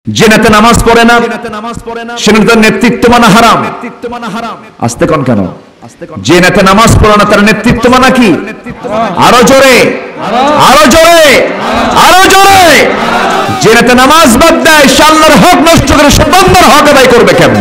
যে নেতা নামাজ পড়ে না সে নেতার নেতৃত্ব মানা হারাম। আস্তে কোন কেন? যে নেতা নামাজ পড়ে না তার নেতৃত্ব মানা কি? আরো জোরে, আরো জোরে, আরো জোরে। যে নেতা নামাজ বাদ দেয় সে আল্লাহর হক নষ্ট করে সে বান্দার হক আদায় করবে কেমনে?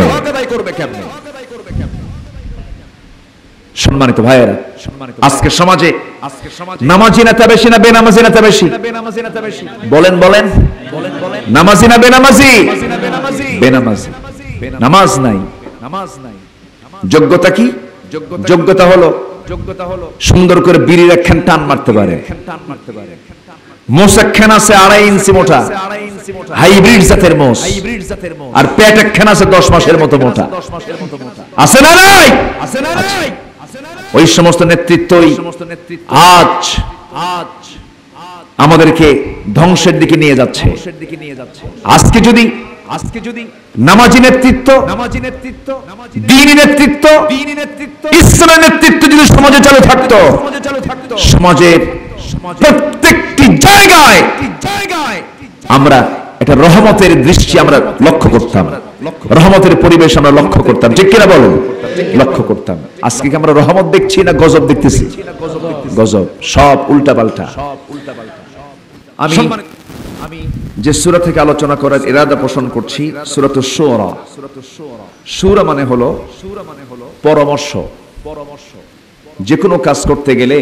সম্মানিত ভাইয়েরা, আজকে সমাজে নামাজি নেতা বেশি না বেনামাজি নেতা বেশি? বলেন বলেন, নামাজি না বেনামাজি? বেনামাজি। নামাজ নাই। যোগ্যতা কি? যোগ্যতা হলো সুন্দর করে বিড়ির একখান টান মারতে পারে। মোষ একখান আছে 2.5 ইঞ্চি মোটা, হাইব্রিড জাতের মোষ। আর পেট একখান আছে 10 মাসের মতো মোটা। আছে না নাই? ওই সমস্ত নেতৃত্বই আজ আমাদেরকে ধ্বংসের দিকে নিয়ে যাচ্ছে। আজকে যদি নামাজি নেতৃত্ব, দ্বীনি নেতৃত্ব, ইসলামের নেতৃত্ব যদি সমাজে চালু থাকতো, সমাজের প্রত্যেকটি জায়গায় আমরা এটা রহমতের দৃষ্টি আমরা লক্ষ্য করতাম, রহমতের পরিবেশ আমরা লক্ষ্য করতাম। ঠিক কিনা বলুন? লক্ষ্য করতাম। আজকে কি আমরা রহমত দেখছি না গজব দেখতেছি? গজব, সব উল্টা পাল্টা। আমি যে সূরা থেকে আলোচনা করার ইরাদা পোষণ করছি সূরাতুশ শুরা। সূরা মানে হলো পরামর্শ। যে কোনো কাজ করতে গেলে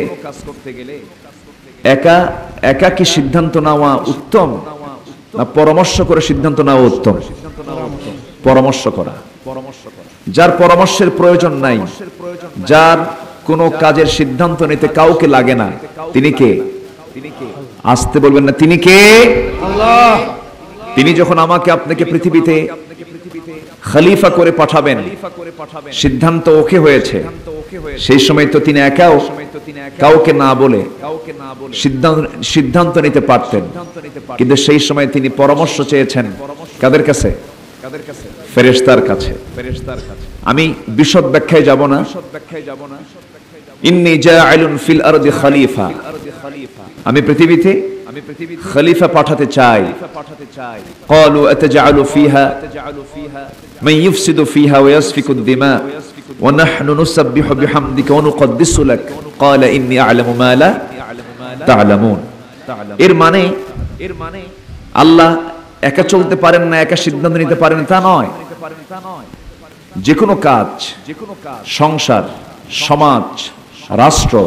একা কি সিদ্ধান্ত নেওয়া উত্তম না পরামর্শ করে সিদ্ধান্ত নেওয়া উত্তম? পরামর্শ করা। যার পরামর্শের প্রয়োজন নাই, যার কোনো কাজের সিদ্ধান্ত নিতে কাউকে লাগে না, তিনি কে? আসতে বলবেন না, তিনি কে? আল্লাহ। তিনি যখন আমাকে আপনাকে পৃথিবীতে খলিফা করে পাঠাবেন, সিদ্ধান্ত ওকে হয়েছে, সেই সময় তো তিনি একাও কাউকে না বলে সিদ্ধান্ত নিতে পারতেন, কিন্তু সেই সময় তিনি পরামর্শ চেয়েছেন কাদের কাছে? ফেরেশতার কাছে। আমি বিশদ ব্যাখ্যায় যাব না। ইন্নী জাআইলুন ফিল আরদি খলিফা, আমি পৃথিবীতে খলিফা পাঠাতে চাই। ক্বালু আতাজআলু ফিহা মান ইউফসিদু ফিহা ওয়া ইয়াসফিকুদ দিমা ওয়া নাহনু নুসাব্বিহু বিহামদিকা ওয়া নুকদ্দিসু লাক ক্বালা ইন্নী আ'লামু মা লা তা'লামুন। এর মানে আল্লাহ একা চলতে পারেন না, একা সিদ্ধান্ত নিতে পারেন তা নয়। যে কোনো কাজ, সংসার, সমাজ, রাষ্ট্র,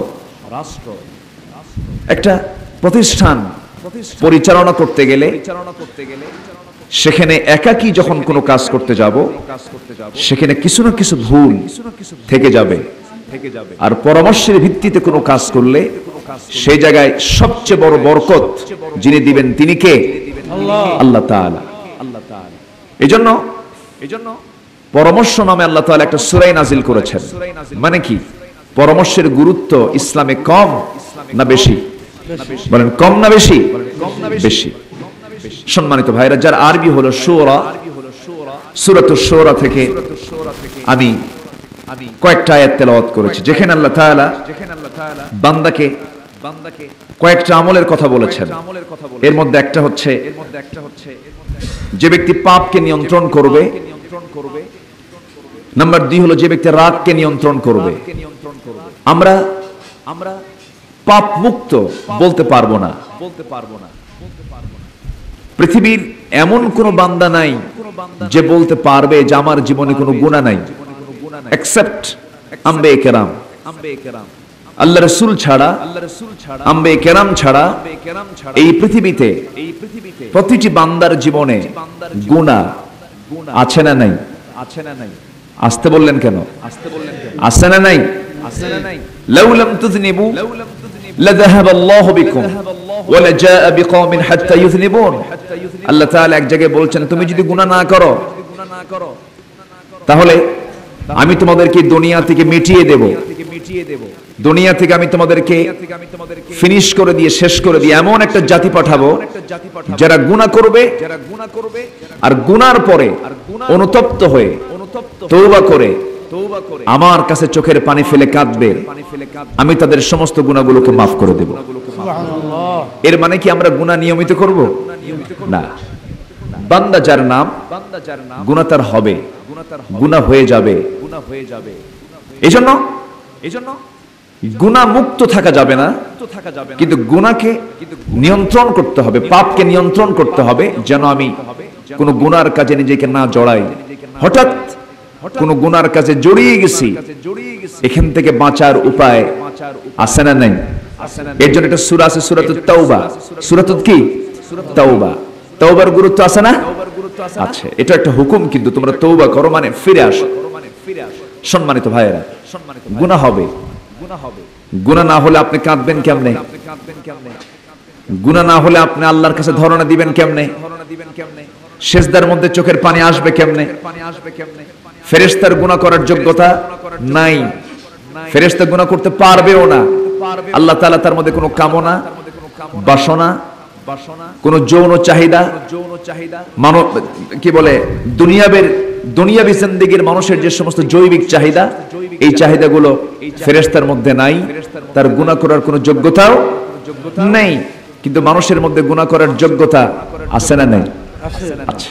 একটা প্রতিষ্ঠান পরিচালনা করতে গেলে সেখানে একাকী যখন কোনো কাজ করতে যাব সেখানে কিছু না কিছু ভুল থেকে যাবে। আর পরামর্শের ভিত্তিতে কোনো কাজ করলে সেই জায়গায় সবচেয়ে বড় বরকত যিনি দিবেন তিনি কে? আল্লাহ তাআলা। এজন্য পরামর্শ নামে আল্লাহ তাআলা একটা সূরা নাজিল করেছেন। মানে কি? পরামর্শের গুরুত্ব ইসলামে কম না বেশি? বলেন কম না বেশি? বেশি। সম্মানিত ভাইরা, যার আরবি হলো সূরা, সূরাতুশ শুরা থেকে আমি কয়েকটা আয়াত তেলাওয়াত করেছি যেখানে আল্লাহ তাআলা বান্দাকে কয়েকটা আমলের কথা বলেছেন। এর মধ্যে একটা হচ্ছে যে ব্যক্তি পাপকে নিয়ন্ত্রণ করবে। নাম্বার 2 হলো যে ব্যক্তি রাগকে নিয়ন্ত্রণ করবে। আমরা পাপ মুক্ত বলতে পারবো না। পৃথিবীর এমন কোন বান্দা নাই যে বলতে পারবে যে আমার জীবনে কোনো গুনাহ নাই, এক্সেপ্ট আম্বে কেরাম। আল্লাহ রাসূল ছাড়া, আম্বে কেরাম ছাড়া এই পৃথিবীতে প্রতিটি বান্দার জীবনে গুনাহ আছে না নাই? আসতে বললেন কেন? আছে না নাই? লাউ লাম তুযনিবু লাযাহাবা আল্লাহু বিকুম ওয়া লাজাআ বিকওমিন হাত্তা ইউযনিবুন। আল্লাহ তাআলা এক জায়গায় বলছেন তুমি যদি গুনাহ না করো তাহলে আমি তোমাদেরকে দুনিয়া থেকে মিটিয়ে দেব, দুনিয়া থেকে আমি তোমাদেরকে ফিনিশ করে দিয়ে শেষ করে দিয়ে এমন একটা জাতি পাঠাবো যারা গুনাহ করবে আর গুনার পরে অনুতপ্ত হয়ে তওবা করে আমার কাছে চোখের পানি ফেলে কাঁদবে, আমি তাদের সমস্ত গুনাহগুলোকে মাফ করে দেব। এর মানে কি আমরা গুনাহ নিয়মিত করব? না। বান্দা যার নাম গুনাহ তার হবে, গুনাহ হয়ে যাবে। এজন্য গুনাহ মুক্ত থাকা যাবে না, কিন্তু গুনাহকে নিয়ন্ত্রণ করতে হবে, পাপকে নিয়ন্ত্রণ করতে হবে, যেন আমি কোন গুনার কাজে নিজেকে না জড়াই। হঠাৎ কোন গুনার কাজে জড়িয়ে গেছি, এখান থেকে বাঁচার উপায় আছে না নাই? এর জন্য একটা সূরা আছে, সূরাতুত তাওবা। সূরাতুত কি? তাওবা। তাওবার গুরুত্ব আছে না? আচ্ছা, এটা একটা হুকুম, কিন্তু তোমরা তওবা করো মানে ফিরে আসো। সম্মানিত ভাইয়েরা, গুনাহ হবে, গুনাহ না হলে আপনি কাঁদবেন কেমনে? গুনাহ না হলে আপনি আল্লাহর কাছে ধরনা দিবেন কেমনে? সেজদার মধ্যে চোখের পানি আসবে কেমনে? ফেরেশতার গুনাহ করার যোগ্যতা নাই, ফেরেশতা গুনাহ করতে পারবেও না। আল্লাহ তাআলা তার মধ্যে কোনো কামনা, বাসনা, কোন যৌন চাহিদা, মানব কি বলে দুনিয়াবি জিন্দেগির মানুষের যে সমস্ত জৈবিক চাহিদা, এই চাহিদাগুলো ফেরেশতার মধ্যে নাই, তার গুনাহ করার কোনো যোগ্যতাও নেই। কিন্তু মানুষের মধ্যে গুনাহ করার যোগ্যতা আছে না নেই? আচ্ছা,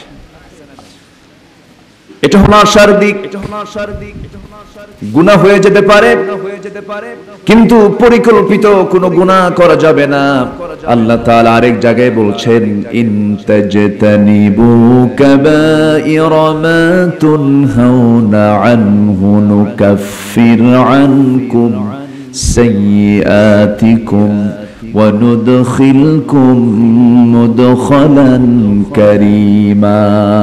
এটা হলো আশার দিক। গুনাহ হয়ে যেতে পারে, কিন্তু পরিকল্পিত কোনো গুনাহ করা যাবে না। আল্লাহ তাআলা আরেক জায়গায় বলছেন, ইন তাজতানিবু কাবাইরা মা তুনহাউনা আনহু নুকাফির আনকুম সাইয়্যাতিকুম ওয়া নুদখিলকুম মুদখালান কারীমা।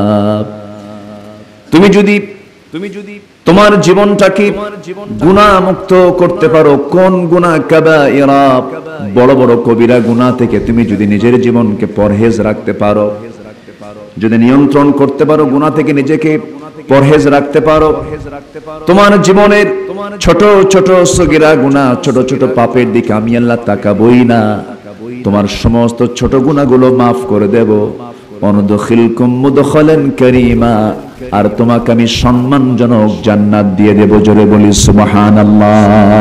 তুমি যদি তোমার জীবনটাকে গুনাহ মুক্ত করতে পারো, কোন গুনাহ? কাবাইরা, বড় বড় কবিরা গুনাহ থেকে তুমি যদি নিজের জীবনকে পরহেজ রাখতে পারো, যদি নিয়ন্ত্রণ করতে পারো, গুনাহ থেকে নিজেকে পরহেজ রাখতে পারো, তোমার জীবনের ছোট ছোট সগীরা গুনাহ, ছোট ছোট পাপের দিকে আমি আল্লাহ তাকাবই না, তোমার সমস্ত ছোট গুনাহগুলো মাফ করে দেব। অনুদখিলকুম মুদখালান কারীমা, আর তোমাকে আমি সম্মানজনক জান্নাত দিয়ে দেব। জোরে বলি সুবহানাল্লাহ।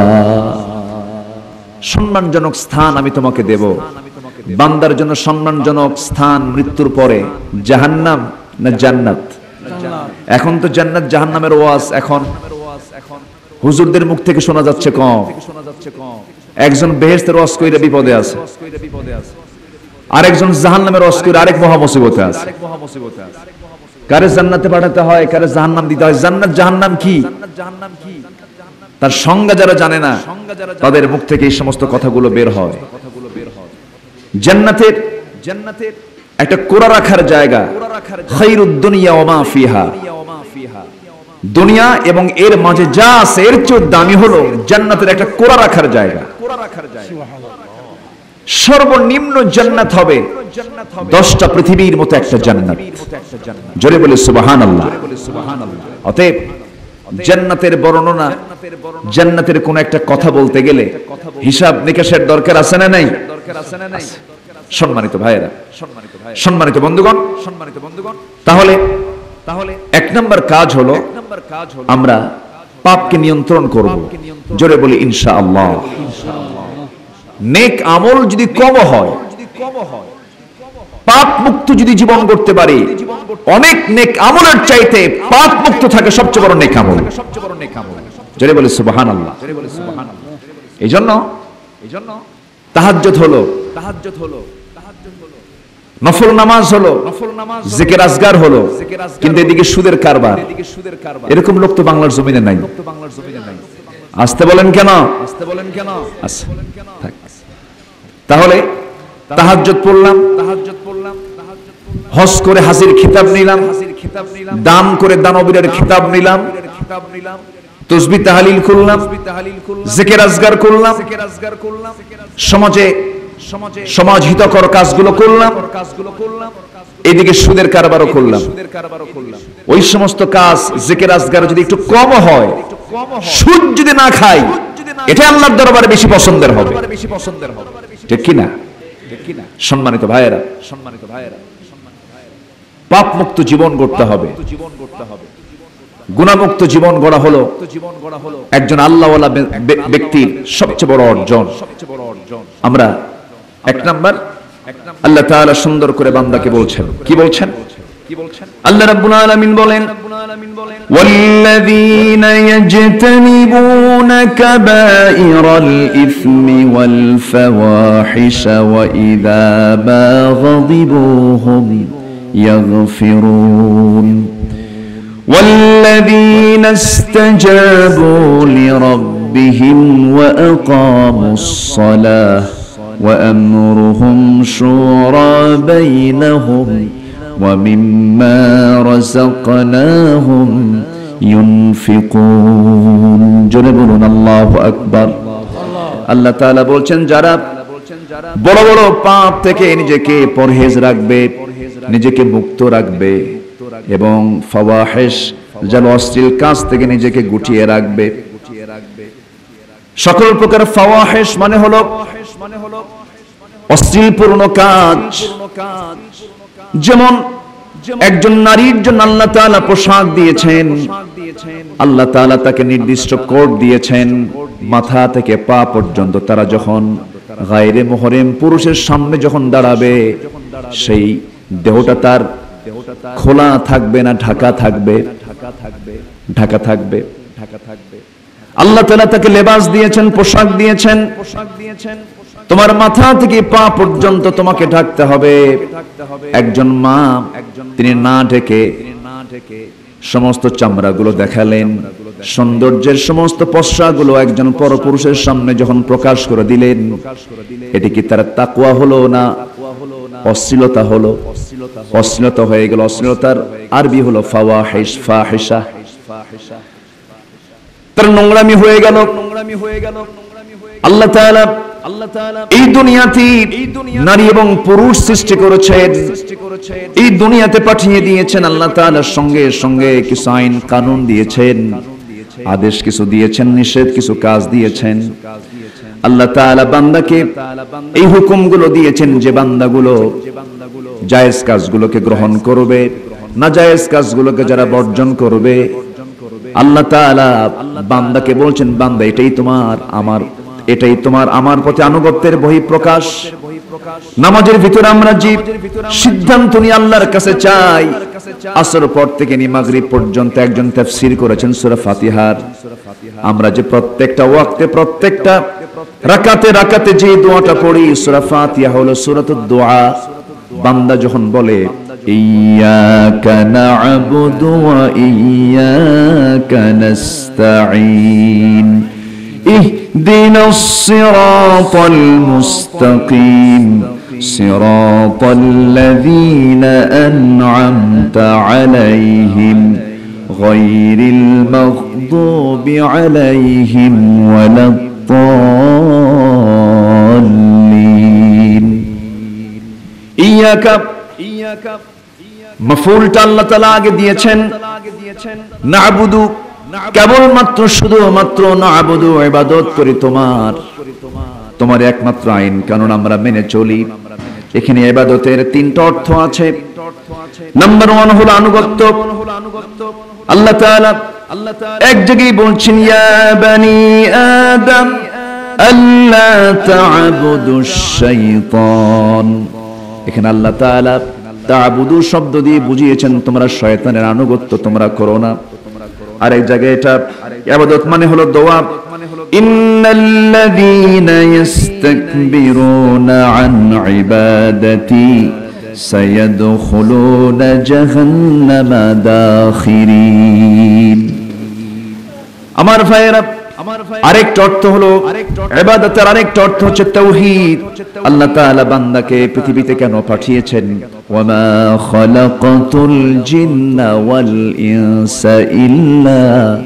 সম্মানজনক স্থান আমি তোমাকে দেব। বান্দার জন্য সম্মানজনক স্থান মৃত্যুর পরে জাহান্নাম না জান্নাত? এখন তো জান্নাত জাহান্নামের ওয়াজ এখন হুজুরদের মুখ থেকে শোনা যাচ্ছে কম। একজন বেহেশতের ওয়াজ কইরা বিপদে আছে, আরেকজন জাহান্নামের ওয়াজ কইরা আরেক মহা মুসিবতে আছে। কারে জান্নাতে পাঠাতে হয়, কারে জাহান্নাম দিতে হয়। জান্নাত জাহান্নাম কি তার সংজ্ঞা যারা জানে না, তাদের মুখ থেকে এই সমস্ত কথাগুলো বের হয়। জান্নাতের একটা কোরা রাখার জায়গা, খায়রুদ দুনিয়া ওয়া মা ফিহা, দুনিয়া এবং এর মাঝে যা আছে এর চেয়ে দামি হলো জান্নাতের একটা কোরা রাখার জায়গা। সর্বনিম্ন জান্নাত হবে 10টা পৃথিবীর মতো একটা জান্নাত। জোরে বলে সুবহানাল্লাহ। অতএব জান্নাতের বর্ণনা, জান্নাতের কোন একটা কথা বলতে গেলে হিসাব নিকাশের দরকার আছে না নাই? সম্মানিত ভাইয়েরা, সম্মানিত বন্ধুগণ, তাহলে এক নম্বর কাজ হলো আমরা পাপকে নিয়ন্ত্রণ করব। জোরে বলি ইনশাআল্লাহ। নেক আমল যদি কম হয়, পাপ মুক্ত যদি জীবন করতে পারি, অনেক নেক আমলের চাইতে পাপ মুক্ত থাকে সবচেয়ে বড় নেক আমল। জোরে বলি সুবহানাল্লাহ। এইজন্য তাহাজ্জুদ হলো, নফল নামাজ হলো, জিকির আজগার হলো, কিন্তু এদিকে সুদের কারবার। এরকম লোক তো বাংলার জমিনে নাই। আসতে বলেন কেন? তাহলে তাহাজ্জুদ পড়লাম, হজ করে হাজির খিতাব নিলাম, দান করে দানবীরের খিতাব নিলাম, তাসবিহ তাহলিল করলাম, জিকির আজগার করলাম, সমাজ হিতকর কাজগুলো করলাম, এদিকে সুদের কারবারও করলাম। ওই সমস্ত কাজ জিকির আজগার যদি একটু কম হয়, সুদ যদি না খাই, এটা আল্লাহর দরবারে বেশি পছন্দের হবে। ঠিক কি না? সম্মানিত ভাইয়েরা, পাপ মুক্ত জীবন গড়তে হবে। গুনাহমুক্ত জীবন গড়া হলো একজন আল্লাহওয়ালা ব্যক্তির সবচেয়ে বড় অর্জন। আমরা এক নাম্বার, আল্লাহ তাআলা সুন্দর করে বান্দাকে বলছেন, কি বলছেন? আল্লাহ রাব্বুল আলামিন বলেন ওয়াল্লাযীনা ইয়াজতানিবুনা কাবাইরাল ইসমি ওয়াল ফাওয়াহিশা ওয়া ইযা মা গাদিবু হুম ইয়াগফিরুন والذين استجابوا لربهم وأقاموا الصلاة وأمرهم شورى بينهم ومما رزقناهم ينفقون جنبون الله أكبر আল্লাহ তাআলা বলছেন যারা বড় বড় পাপ থেকে নিজেকে পরহেজ রাখবে, নিজেকে মুক্ত রাখবে এবং ফাওয়াহিশ যেন অশ্লীল কাজ থেকে নিজেকে গুটিয়ে রাখবে। সকল প্রকার ফাওয়াহিশ মানে হলো অশ্লীলপূর্ণ কাজ। যেমন একজন নারীর জন্য আল্লাহ তাআলা পোশাক দিয়েছেন, আল্লাহ তাআলা তাকে নির্দিষ্ট কোড দিয়েছেন, মাথা থেকে পা পর্যন্ত তারা যখন গায়রে মুহরম পুরুষের সামনে যখন দাঁড়াবে সেই দেহটা তার খোলা থাকবে না ঢাকা থাকবে? ঢাকা থাকবে। আল্লাহ তাআলা তাকে লেবাস দিয়েছেন, পোশাক দিয়েছেন। তোমার মাথা থেকে পা পর্যন্ত তোমাকে ঢাকতে হবে। একজন মা তিনি না ঢেকে সমস্ত চামড়াগুলো দেখালেন, সৌন্দর্যের সমস্ত পশ্চাগুলো একজন পরপুরুষের সামনে যখন প্রকাশ করে দিলেন, এটি কি তার তাকওয়া হলো না অশ্লীলতা হলো? অশ্লীলতা হয়ে গেল। অশ্লীলতার আরবি হলো ফাওয়াহিশ, ফাহিশা। তার নোংরামি হয়ে গেল। আল্লাহ তাআলা এই দুনিয়াতে নারী এবং পুরুষ সৃষ্টি করেছেন, এই দুনিয়াতে পাঠিয়ে দিয়েছেন। আল্লাহ তাআলার সঙ্গে সঙ্গে কিছু আইন কানুন দিয়েছেন, আদেশ কিছু দিয়েছেন, নিষেধ কিছু কাজ দিয়েছেন। আল্লাহ তাআলা বান্দাকে এই হুকুমগুলো দিয়েছেন যে বান্দাগুলো জায়েজ কাজগুলোকে গ্রহণ করবে, নাজায়েজ কাজগুলোকে যারা বর্জন করবে। আল্লাহ তাআলা বান্দাকে বলছেন, বান্দা এটাই তোমার আমার, এটাই তোমার আমার প্রতি আনুগত্যের বহিঃপ্রকাশ। নামাজের ভিতরে আমরা যে সিদ্ধান্ত নিয়ে আল্লাহর কাছে চাই, আসর পর থেকে নিয়ে মাগরিব পর্যন্ত একজন তাফসীর করেছেন সূরা ফাতিহার। আমরা যে প্রত্যেকটা ওয়াক্তে প্রত্যেকটা রাকাতে রাকাতে যে দোয়াটা পড়ি, সূরা ফাতিহা হলো সূরাতুদ দোয়া। বান্দা যখন বলে ইয়াকা না'বুদু ওয়া ইয়াকা নাস্তাঈন ইহদিনাস সিরাতাল মুস্তাকিম সিরাতাল লাযীনা আন'আমতা আলাইহিম গায়রিল মাগদুবি আলাইহিম ওয়ালাদ-দাল্লিন। ইয়াকা মাফউলটা আল্লাহ তাআলা আগে দিয়েছেন, না'বুদু কেবলমাত্র শুধুমাত্র না'বুদু ইবাদত করি তোমার, তোমার একমাত্র আইন কানুন আমরা মেনে চলি। এখানে ইবাদতের তিনটা অর্থ আছে। নাম্বার 1 হলো আনুগত্য। আল্লাহ তাআলা এক জায়গায় বলছেন ইয়া বানি আদম আল্লা তা'বুদুশ শাইতান। এখানে আল্লাহ তাআলা তা'বুদু শব্দ দিয়ে বুঝিয়েছেন তোমরা শয়তানের আনুগত্য তোমরা করো না। আর এক জায়গায় এটা ইবাদত মানে হলো দোয়া। ইন্নাল্লাযীনা ইস্তাকবিরুনা আন ইবাদাতি সায়াদখুলুনা জাহান্নামা দাখিরিন। আমার ভাইয়েরা, আরেকটা অর্থ হলো ইবাদতের আরেকটা অর্থ হচ্ছে তাওহীদ। আল্লাহ তাআলা বান্দাকে পৃথিবীতে কেন পাঠিয়েছেন? ওয়ামা খালাকাতুল জিন্না ওয়াল ইনসা ইল্লা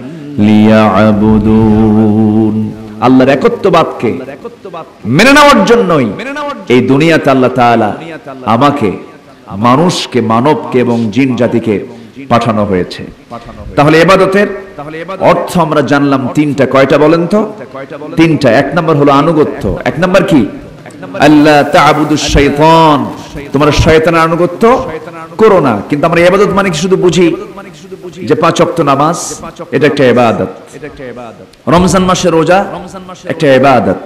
লিয়াবুদুন। আল্লাহর একত্ববাদকে মেনে নেওয়ার জন্যই এই দুনিয়াতে আল্লাহ তাআলা আমাকে, মানুষকে, মানবকে এবং জিন জাতিকে পাঠানো হয়েছে। তাহলে ইবাদতের অর্থ আমরা জানলাম তিনটা। কয়টা বলেন তো? তিনটা। এক নম্বর হলো আনুগত্য। এক নম্বর কি? আল্লাহ তা'বুদুশ শাইতান, তোমরা শয়তানের আনুগত্য করো না। কিন্তু আমরা ইবাদত মানে কি শুধু বুঝি যে 5 ওয়াক্ত নামাজ, এটা একটা ইবাদত। রমজান মাসের রোজা একটা ইবাদত।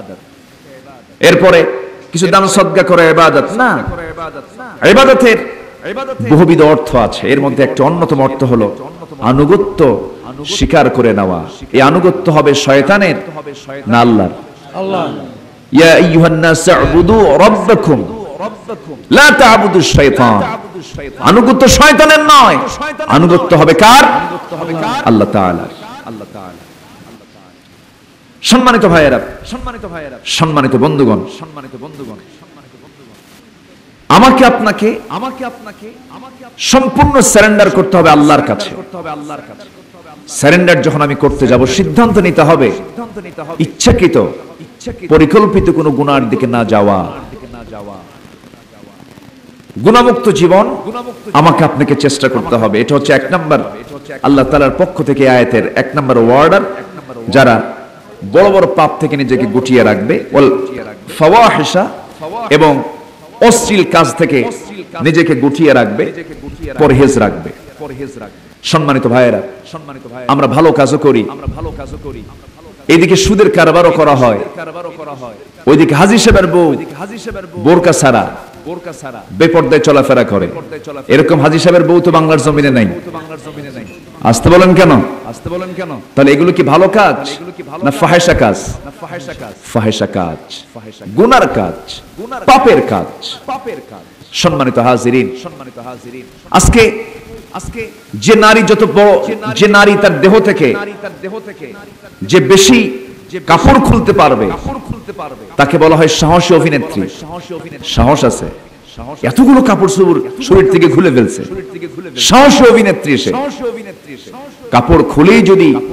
এরপরে কিছু দান সদকা করে ইবাদত না। ইবাদতের বহুবিধ অর্থ আছে, এর মধ্যে একটা অন্যতম অর্থ হলো আনুগত্য স্বীকার করে নেওয়া। এই আনুগত্য হবে শয়তানের না আল্লাহর? আল্লাহ। ইয়া আইয়ুহান নাস উবুদু রাব্বাকুম লা তা'বুদুশ শাইতান। আনুগত্য শয়তানের নয়, আনুগত্য হবে কার? আল্লাহ তাআলা। সম্মানিত ভাইয়েরা, সম্মানিত বন্ধুগণ, আমাকে আপনাকে সম্পূর্ণ সারেন্ডার করতে হবে আল্লাহর কাছে। সারেন্ডার যখন আমি করতে যাব, সিদ্ধান্ত নিতে হবে ইচ্ছাকৃত পরিকল্পিত কোনো গুনার দিকে না যাওয়া। গুনাহমুক্ত জীবন আমাকে আপনাকে চেষ্টা করতে হবে। এটা হচ্ছে এক নাম্বার আল্লাহ তাআলার পক্ষ থেকে আয়াতের এক নাম্বার ওয়ার্ডার। যারা বড় বড় পাপ থেকে নিজেকে গুটিয়ে রাখবে, ওয়াল ফাওয়াহিশা, এবং অশ্লীল কাজ থেকে নিজেকে গুটিয়ে রাখবে, পরহেজ রাখবে। সম্মানিত ভাইয়েরা, আমরা ভালো কাজও করি, এইদিকে সুদের কারবারও করা হয়, ওইদিকে হাজী সাহেবের বউ বোরকা ছাড়া বেপর্দায় চলাফেরা করে। এরকম হাজী সাহেবের বউ তো বাংলার জমিনে নাই। আসতে বলেন কেন? তাহলে এগুলো কি ভালো কাজ না ফাহেসা কাজ? ফাহেসা কাজ, গুনার কাজ, পাপের কাজ। সম্মানিত হাজিরিন, আজকে যে নারী যত বড়, যে নারী তার দেহ থেকে যে বেশি কাপড় খুলতে পারবে তাকে বলা হয় সাহসী অভিনেত্রী। সাহস আছে, এতগুলো কাপড় শরীর থেকে খুলে ফেলছে, সাহসী অভিনেত্রী সে। কাপড় খুলেই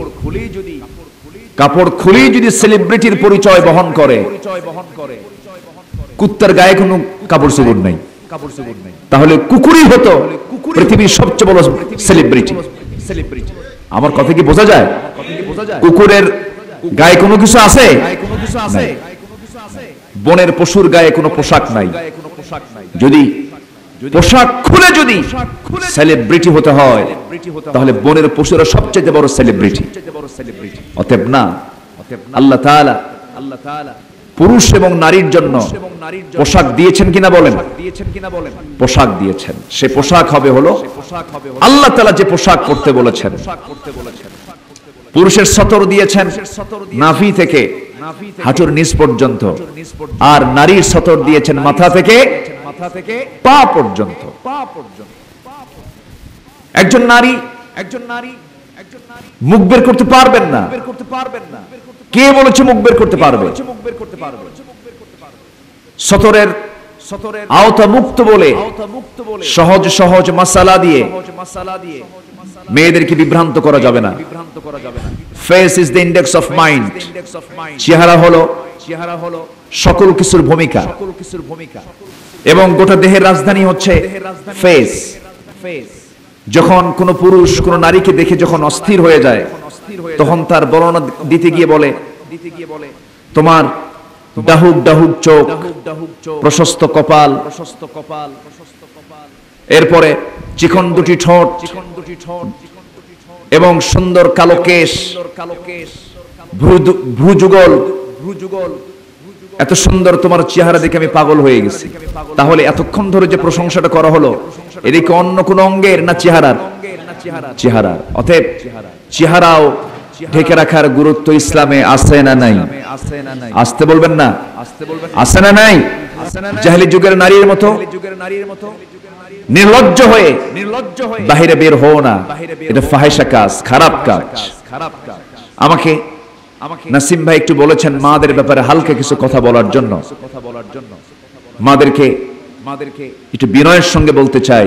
যদি সেলিব্রিটির পরিচয় বহন করে, কুত্তার গায়ে কোনো কাপড় চোপড় নাই, তাহলে কুকুরই হতো পৃথিবীর সবচেয়ে বড় সেলিব্রিটি। আমার কথা কি বোঝা যায়? কুকুরের গায়ে কোনো কিছু আছে? বনের পশুর গায়ে কোনো পোশাক নাই। যদি পোশাক খুলে যদি সেলিব্রিটি হতে হয়, তাহলে বনের পশুরা সবচেয়ে বড় সেলিব্রিটি। অতএব না, আল্লাহ তাআলা পুরুষ এবং নারীর জন্য পোশাক দিয়েছেন কিনা বলেন? পোশাক দিয়েছেন। সে পোশাক হবে হলো আল্লাহ তাআলা যে পোশাক পরতে বলেছেন। পুরুষের সতর দিয়েছেন নাভি থেকে হাঁটুর নিচ পর্যন্ত, আর নারীর সতর দিয়েছেন মাথা থেকে পা পর্যন্ত। একজন নারী মুখ বের করতে পারবেন না। কে বলেছে মুখ বের করতে পারবে? সতরের আওতা মুক্ত বলে সহজ সহজ মাসালা দিয়ে মেয়েদেরকে বিভ্রান্ত করা যাবে না। Face is the index of mind. চেহারা হলো সকল কিছুর ভূমিকা, এবং গোটা দেহের রাজধানী হচ্ছে ফেস। যখন কোন পুরুষ কোন নারীকে দেখে যখন অস্থির হয়ে যায়, তখন তার বর্ণনা দিতে গিয়ে বলে, তোমার ডাহুক ডাহুক চোখ, প্রশস্ত কপাল, এরপরে চিকন দুটি ঠোঁট এবং সুন্দর কালো কেশ, ভ্রুযুগল, এত সুন্দর তোমার চেহারা দেখে আমি পাগল হয়ে গেছি। তাহলে এতক্ষণ ধরে যে প্রশংসাটা করা হলো, এদিকে অন্য কোন অঙ্গের না চেহারার? চেহারার। অতএব চেহারাও ঢেকে রাখার গুরুত্ব ইসলামে আছে না নাই? আসতে বলবেন না? আছে না নাই? জাহেলি যুগের নারীর মতো নির্লজ্জ হয়ে বাহিরে বের হও না, এটা ফাহিশা কাজ, খারাপ কাজ। আমাকে নাসিম ভাই একটু বলেছেন মাদের ব্যাপারে হালকা কিছু কথা বলার জন্য। মাদেরকে একটু বিনয়ের সঙ্গে বলতে চাই।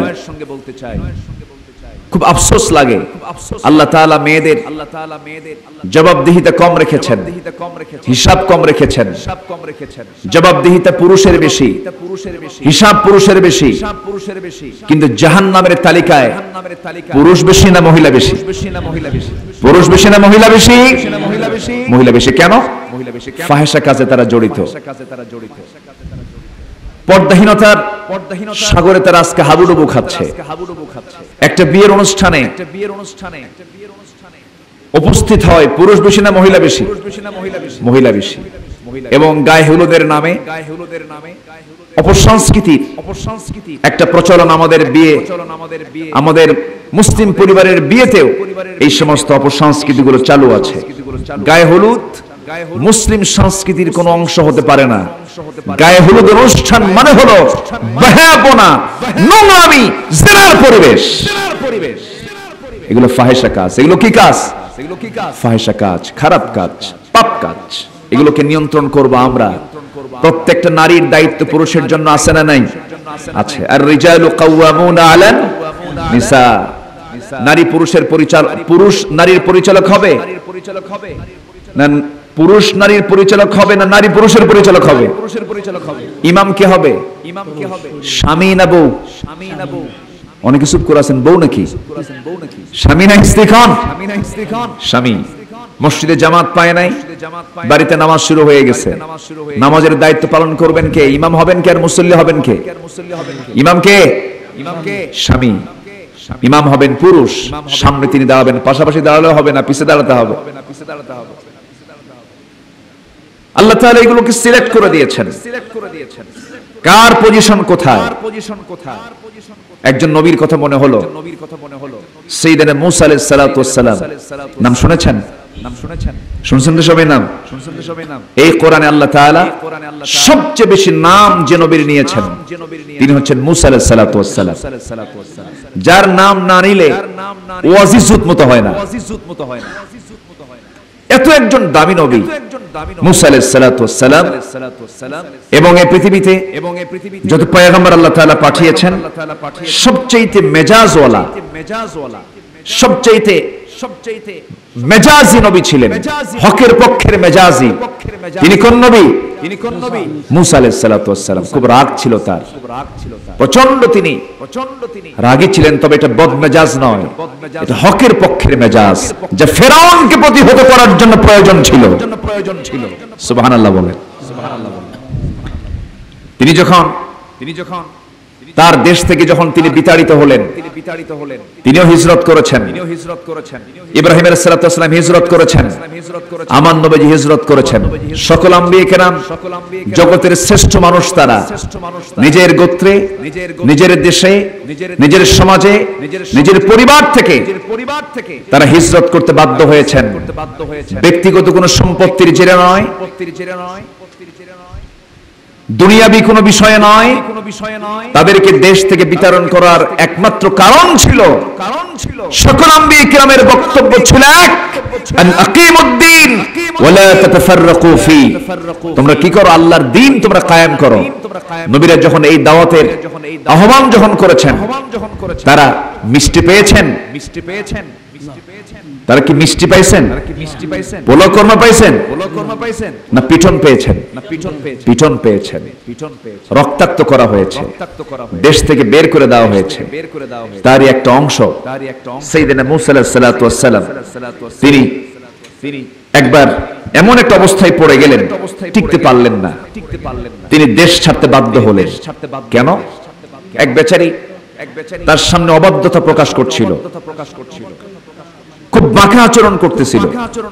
খুব আফসোস লাগে, আল্লাহ তাআলা মেয়েদের জবাবদিহিতা কম রেখেছেন, হিসাব কম রেখেছেন। জবাবদিহিতা পুরুষের বেশি, হিসাব পুরুষের বেশি, কিন্তু জাহান্নামের তালিকায় পুরুষ বেশি না মহিলা বেশি? পুরুষ বেশি না মহিলা বেশি? মহিলা বেশি। কেন? ফাহিশা কাজে তারা জড়িত। পর্দাহীনতার সাগরে তারা আজকে হাবুডুবু খাচ্ছে। একটা বিয়ের অনুষ্ঠানে উপস্থিত হয় পুরুষ বেশি না মহিলা বেশি? মহিলা বেশি। এবং গায়ে হলুদের নামে অপসংস্কৃতির একটা প্রচলন আমাদের বিয়ে, আমাদের মুসলিম পরিবারের বিয়েতেও এই সমস্ত অপসংস্কৃতিগুলো চালু আছে। গায়ে হলুদ মুসলিম সংস্কৃতির কোন অংশ হতে পারে না। গায়ে হলুদ অনুষ্ঠান মানে হলো বেহায়াপনা, নোংরামি, জিনার পরিবেশ। এগুলো ফাহিশা কাজ। এগুলো কি কাজ? ফাহিশা কাজ, খারাপ কাজ, পাপ কাজ। এগুলোকে নিয়ন্ত্রণ করব আমরা। প্রত্যেকটা নারীর দায়িত্ব পুরুষের জন্য আছে না নাই? আছে। আর রিজালু কাওয়ামুনা আলান নিসা। নারী পুরুষের পরিচালক, পুরুষ নারীর পরিচালক হবে না পুরুষ নারীর পরিচালক হবে না নারী পুরুষের পরিচালক হবে? ইমাম কে হবে? স্বামী না বউ? অনেকে চুপ করে আছেন, বউ নাকি? স্বামী না স্ত্রী খান? স্বামী। মসজিদে জামাত পায় নাই, বাড়িতে নামাজ শুরু হয়ে গেছে। নামাজের দায়িত্ব পালন করবেন কে? ইমাম হবেন কে আর মুসল্লি হবেন কে? ইমাম কে? স্বামী। ইমাম হবেন পুরুষ, সামনে তিনি দাঁড়াবেন। পাশাপাশি দাঁড়ালেও হবে না, পিছে দাঁড়াতে হবে। আল্লাহ তাআলা এগুলোকে সিলেক্ট করে দিয়েছেন। কার পজিশন কোথায়? একজন নবীর কথা মনে হলো, সাইয়েদনা মূসা আলাইহিস সালাতু ওয়াস সালাম। নাম শুনেছেন? শুনছেন তো সবাই নাম? এই কোরআনে আল্লাহ তাআলা সবচেয়ে বেশি নাম যে নবীর নিয়েছেন তিনি হচ্ছেন মূসা আলাইহিস সালাতু ওয়াস সালাম। যার নাম না নিলে ওয়াজিজুত মতো হয় না। এত একজন দামি নবী মূসা আলাইহিস সালাতু ওয়াস সালাম। এবং এই পৃথিবীতে যত পয়গম্বর আল্লাহ তাআলা পাঠিয়েছেন সবচেয়ে মেজাজওয়ালা, সবচেয়ে মেজাজি নবী ছিলেন, হকের পক্ষের মেজাজি। তিনি কোন নবী? মূসা আলাইহিস সালাতু ওয়াস সালাম। খুব রাগ ছিল তার, প্রচন্ড তিনি রাগী ছিলেন। তবে এটা বদমেজাজ নয়, এটা হকের পক্ষের মেজাজ, যা ফেরাউনকে প্রতিহত করার জন্য প্রয়োজন ছিল। সুবহানাল্লাহ বলেন। তিনি যখন তার দেশ থেকে যখন তিনি বিতাড়িত হলেন, তিনিও হিজরত করেছেন। ইব্রাহিম আলাইহিস সালাতু ওয়াস সালাম হিজরত করেছেন, আমার নবীজি হিজরত করেছেন। সকল আম্বিয়া কেরাম, জগতের শ্রেষ্ঠ মানুষ তারা, নিজের গোত্রে, নিজের দেশে, নিজের সমাজে, নিজের পরিবার থেকে তারা হিজরত করতে বাধ্য হয়েছেন। ব্যক্তিগত কোনো সম্পত্তির জেরে নয়, দুনিয়াবি কোনো বিষয়ে নয়, তাদেরকে দেশ থেকে বিতাড়ন করার একমাত্র কারণ ছিল, সকল আম্বিয়া কিরামের বক্তব্য ছিল এক, আন আকিমুদ্দিন ওয়া লা তাতাফাররাকু ফি। তোমরা কি করো? আল্লাহর দ্বীন তোমরা কায়েম করো। নবীরা যখন এই দাওয়াতের আহ্বান যখন করেছেন, তারা মিষ্টি পেয়েছেন। তারা কি মিষ্টি পাইছেন? পোলকর্ম পাইছেন না পিটন পেয়েছেন? পিটন পেয়েছেন। রক্তাক্ত করা হয়েছে, দেশ থেকে বের করে দেওয়া হয়েছে। তারই একটা অংশ সাইয়েদনা মূসা আলাইহিস সালাতু ওয়াস সালাম। তিনি একবার এমন একটা অবস্থায় পড়ে গেলেন, টিকতে পারলেন না। তিনি দেশ ছাড়তে বাধ্য হলেন। কেন? এক বেচারি তার সামনে অবাধ্যতা প্রকাশ করছিল, খুব বাঁকা আচরণ করতেছিল।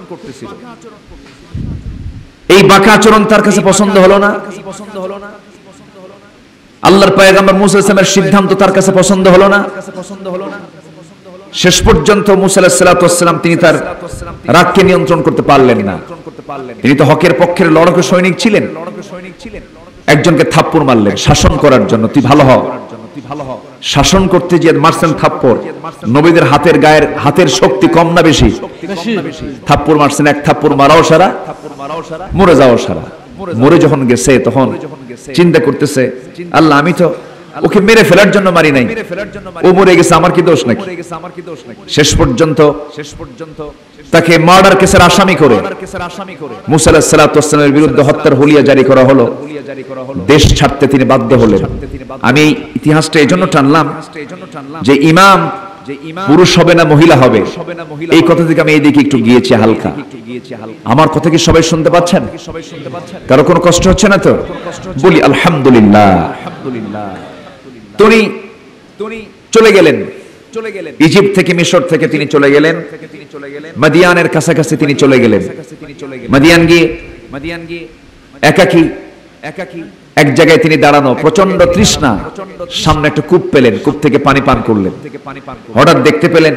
এই বাঁকা আচরণ তার কাছে পছন্দ হলো না। আল্লাহর পয়গম্বর মূসা আলাইহিস সালামের সিদ্ধান্ত তার কাছে পছন্দ হলো না। শেষ পর্যন্ত মূসা আলাইহিস সালাতু ওয়াস সালাম তিনি তার রাগকে নিয়ন্ত্রণ করতে পারলেন না। তিনি তো হকের পক্ষের লড়াকু সৈনিক ছিলেন। একজনকে থাপ্পড় মারলেন শাসন করার জন্য, তুই ভালো হ। শাসন করতে গিয়ে মারছেন থাপ্পড়। নবীদের হাতের শক্তি কম না বেশি? থাপ্পড় মারছেন, এক থাপ্পড় মারাও সারা, মরে যাও সারা। মরে যখন গেছে তখন চিন্তা করতেছে, আল্লাহ আমি তো ওকে মেরে ফেলার জন্য মারি নাই, ও মরে গেছে, আমার কি দোষ নাকি? শেষ পর্যন্ত তাকে মার্ডার কেসের আসামি করে মূসা আলাইহিস সালাতু ওয়াস সালামের বিরুদ্ধে হত্যার হুলিয়া জারি করা হলো। দেশ ছাড়তে তিনি বাধ্য হলেন। আমি ইতিহাসটা এজন্য টানলাম যে ইমাম পুরুষ হবে না মহিলা হবে, এই কথা থেকে আমি এইদিকে একটু গিয়েছি হালকা। আমার কথা কি সবাই শুনতে পাচ্ছেন? কারো কোনো কষ্ট হচ্ছে না তো? বলি আলহামদুলিল্লাহ। তিনি চলে গেলেন ইজিপ্ট থেকে, মিশর থেকে তিনি চলে গেলেন মাদিয়ানের কাছাকাছি। তিনি চলে গেলেন মাদিয়ান গিয়ে একাকী এক জায়গায় তিনি দাঁড়ানো, প্রচন্ড তৃষ্ণা, সামনে একটা কূপ পেলেন, কূপ থেকে পানি পান করলেন। হঠাৎ দেখতে পেলেন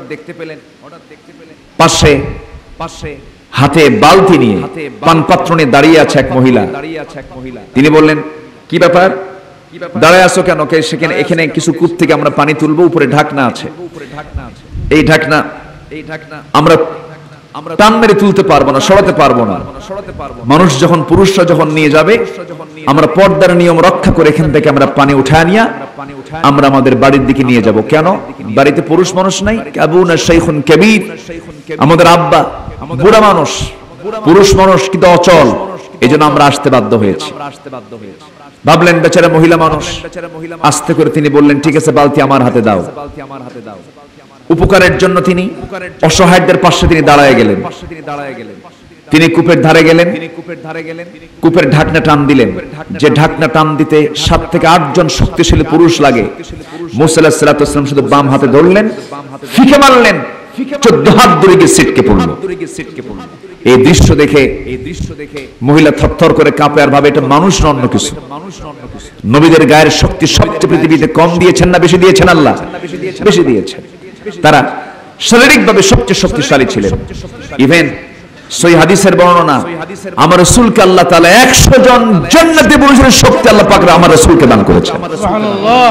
পাশে হাতে বালতি নিয়ে, পানপাত্র নিয়ে দাঁড়িয়ে আছে এক মহিলা। তিনি বললেন, কি ব্যাপার, দাঁড়ায় আছো কেন? সেখানে এখানে কিছু কূপ থেকে আমরা পানি তুলবো, উপরে ঢাকনা আছে, এই ঢাকনা আমরা টান মেরে তুলতে পারবো না, সরাতে পারবো না। মানুষ যখন, পুরুষরা যখন নিয়ে যাবে, আমরা পর্দার নিয়ম রক্ষা করে এখান থেকে আমরা পানি উঠায় নিয়ে আমরা আমাদের বাড়ির দিকে নিয়ে যাব। কেন? বাড়িতে পুরুষ মানুষ নাই? আবুনা শাইখুন কাবীর, আমাদের আব্বা বুড়া মানুষ, পুরুষ মানুষ কিন্তু অচল, এজন্য আমরা আসতে বাধ্য হয়েছি। ভাবলেন বেচারা মহিলা মানুষ, আস্তে করে তিনি বললেন, ঠিক আছে, বালতি আমার হাতে দাও। উপকারের জন্য তিনি অসহায়দের পাশে তিনি দাঁড়ায় গেলেন। তিনি কূপের ধারে গেলেন, কূপের ঢাকনা টান দিলেন। যে ঢাকনা টান দিতে 7 থেকে 8 জন শক্তিশালী পুরুষ লাগে। মুসা আলাইহিস সালাতু ওয়াস সালাম শুধু বাম হাতে ধরলেন, ফিকে মারলেন, 14 হাত দূরে গিয়ে ছিটকে পড়ল। এই দৃশ্য দেখে মহিলা থরথর করে কাঁপে, আর ভাবে এটা মানুষ না অন্য কিছু। নবীদের গায়ের শক্তি সবচেয়ে পৃথিবীতে কম দিয়েছেন না বেশি দিয়েছেন? আল্লাহ বেশি দিয়েছেন। তারা শারীরিকভাবে সবচেয়ে শক্তিশালী ছিলেন। ইভেন সহিহ হাদিসের বর্ণনা, আমার রাসূলকে আল্লাহ তাআলা 100 জন জান্নাতে প্রবেশের শক্তি আল্লাহ পাক আমার রাসূলকে দান করেছেন। সুবহানাল্লাহ।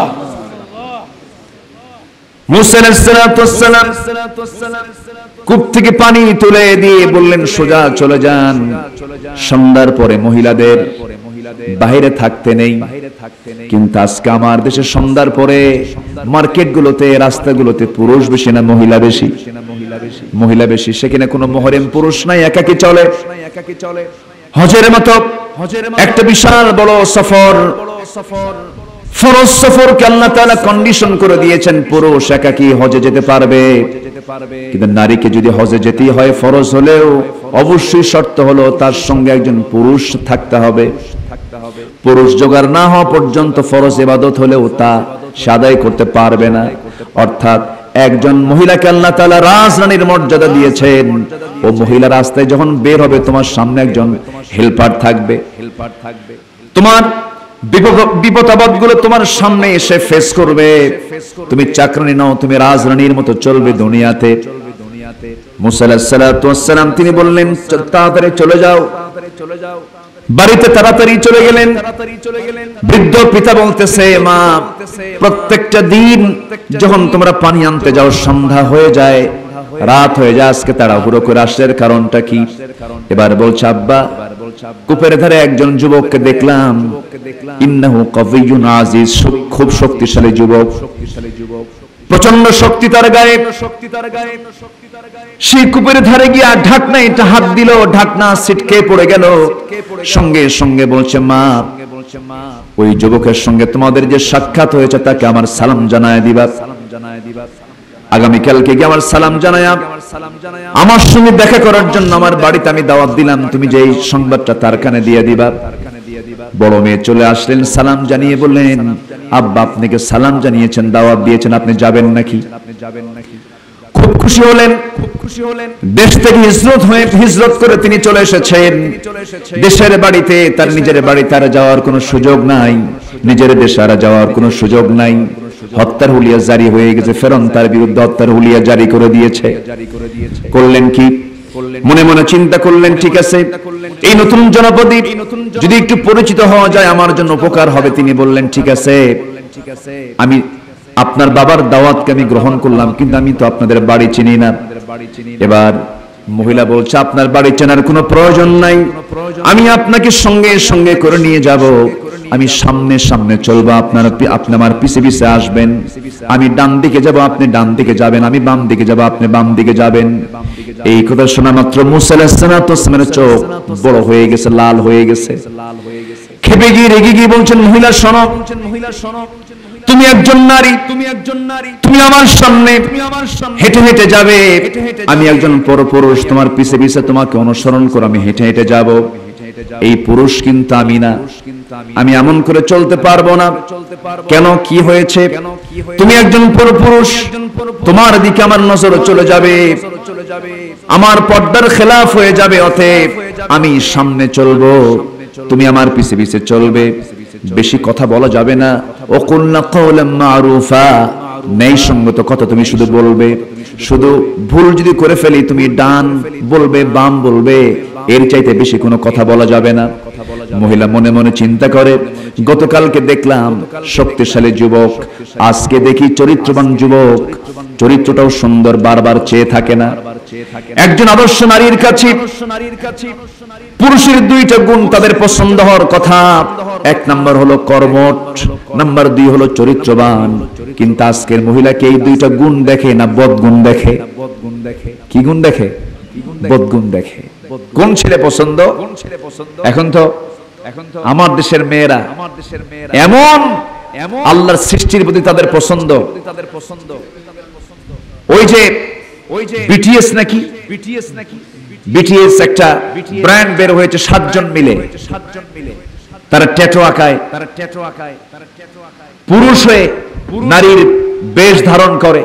মুসা আলাইহিস সালাম কূপ থেকে পানি তুলে দিয়ে বললেন, সোজা চলে যান। সন্ধ্যার পরে মহিলাদের বাইরে থাকতে নেই, কিন্তু আজকে আমার দেশে সন্ধ্যার পরে মার্কেটগুলোতে, রাস্তাগুলোতে পুরুষ বেশি না মহিলা বেশি? মহিলা বেশি। সেখানে কোনো মুহররম পুরুষ নাই, একাকী চলে। হজের মতো একটা বিশাল বড় সফর, ফরজ সফরকে আল্লাহ তাআলা কন্ডিশন করে দিয়েছেন, পুরুষ একাকী হজে যেতে পারবে, কিন্তু নারীকে যদি হজে যেতেই হয় ফরজ হলেও অবশ্যই শর্ত হলো তার সঙ্গে একজন পুরুষ থাকতে হবে। পুরুষ জোগাড় না হওয়া পর্যন্ত ফরজ ইবাদত হলেও তা সে আদায় করতে পারবে না। অর্থাৎ একজন মহিলাকে আল্লাহ তাআলা রাজরানীর মর্যাদা দিয়েছেন। ও মহিলা রাস্তায় যখন বের হবে, তোমার সামনে একজন হেল্পার থাকবে। তোমার বিপদ আপদ গুলো তোমার সামনে এসে ফেস করবে। তুমি চাকরানী নও, তুমি রাজরানীর মতো চলবে দুনিয়াতে। মুসা আলাইহিস সালাতু ওয়াস সালাম তিনি বললেন, তাড়াতাড়ি চলে যাও। বাড়িতে তাড়াতাড়ি চলে গেলেন। বৃদ্ধ পিতা বলতেছে, মা, প্রত্যেকটা দিন যখন তোমরা পানি আনতে যাও সন্ধ্যা হয়ে যায়, রাত হয়ে যায়, আজকে তাড়াহুড়ো করে আসার কারণটা কি? এবার বলছে, আব্বা, কূপের ধারে একজন যুবককে দেখলাম, ইন্নাহু কাবিয়্যুন আজিজ, খুব শক্তিশালী যুবক, প্রচন্ড শক্তি তার গায়ে। সেই কূপের ধারে গিয়ে ঢাকনা এটা হাত দিল, ঢাকনা ছিটকে পড়ে গেল। সঙ্গে সঙ্গে বলছে, মা, ওই যুবকের সঙ্গে তোমাদের যে সাক্ষাৎ হয়েছে তাকে আমার সালাম জানায় দিবা। আগামীকালকে গিয়ে আমার সালাম জানায়া আমার সঙ্গে দেখা করার জন্য আমার বাড়িতে আমি দাওয়াত দিলাম, তুমি যে এই সংবাদটা তার কানে দিয়ে দিবা। বড় মেয়ে চলে আসলেন, সালাম জানিয়ে বললেন, আব্বা, আপনাকে সালাম জানিয়েছেন, দাওয়াত দিয়েছেন, আপনি যাবেন নাকি? খুব খুশি হলেন। দেশ থেকে হিজরত করে তিনি চলে এসেছেন দেশের বাড়িতে। তার নিজের বাড়ি তার যাওয়ার কোনো সুযোগ নাই, নিজের দেশে আর যাওয়ার কোনো সুযোগ নাই। হত্যার হুলিয়া জারি হয়ে গেছে, ফেরন তার বিরুদ্ধে হত্যার হুলিয়া জারি করে দিয়েছে। করলেন কি? মনে মনে চিন্তা করলেন, ঠিক আছে, এই নতুন জনপদে যদি একটু পরিচিত হওয়া যায় আমার জন্য উপকার হবে। তিনি বললেন, ঠিক আছে, আমি আপনার বাবার দাওয়াতকে আমি গ্রহণ করলাম, কিন্তু আমি তো আপনাদের বাড়ি চিনি না। এবার মহিলা বলছে, আপনার বাড়ি চেনার কোনো প্রয়োজন নাই, আমি আপনাকে সঙ্গে সঙ্গে করে নিয়ে যাব। আমি সামনে সামনে চলবো, আপনি আমার পিছে পিছে আসবেন। আমি ডান দিকে যাব, আপনি ডান দিকে যাবেন, আমি বাম দিকে যাব, আপনি বাম দিকে যাবেন। এই কথা শোনা মাত্র মুসা আলাইহিস সালামের চোখ বড় হয়ে গেছে, লাল হয়ে গেছে। খেপে গিয়ে রেগে গিয়ে বলছেন, মহিলা শোনো, তুমি একজন নারী, তুমি আমার সামনে হেঁটে হেঁটে যাবে, আমি একজন পরপুরুষ, তোমার পিছে পিছে তোমাকে অনুসরণ করে আমি হেঁটে হেঁটে যাব। এই পুরুষ কিন্তু আমি না, আমি এমন করে চলতে পারবো না। কেন, কি হয়েছে? তুমি একজন পরপুরুষ, তোমার দিকে আমার নজর চলে যাবে, আমার পর্দার খেলাফ হয়ে যাবে। অতএব আমি সামনে চলবো, তুমি আমার পিছে পিছে চলবে, বেশি কথা বলা যাবে না। ওয়াকুলনা কাওলাম মারুফা, ন্যায়সঙ্গত কথা তুমি শুধু বলবে। শুধু ভুল যদি করে ফেলি তুমি ডান বলবে, বাম বলবে, এর চাইতে বেশি কোনো কথা বলা যাবে না। মহিলা মনে মনে চিন্তা করে, গতকালকে দেখলাম শক্তিশালী যুবক, আজকে দেখি চরিত্রবান যুবক, চরিত্রটাও সুন্দর, বারবার চেয়ে থাকে না। একজন আদর্শ নারীর কাছে পুরুষের দুইটা গুণ তাদের পছন্দ হওয়ার কথা। এক নাম্বার হলো কর্মঠ, নাম্বার 2 হলো চরিত্রবান। কিন্তু আজকের মহিলাকে এই দুইটা গুণ দেখে না বদগুণ দেখে। কি গুণ দেখে? বদগুণ দেখে। কোন ছেলে পছন্দ? এখন তো আমার দেশের মেয়েরা এমন আল্লাহর সৃষ্টির প্রতি তাদের পছন্দ। ওই যে বিটিএস নাকি, বিটিএস একটা ব্র্যান্ড বের হয়েছে, 7 জন মিলে তারা ট্যাটু আঁকায়, পুরুষ হয়ে নারীর বেশ ধারণ করে,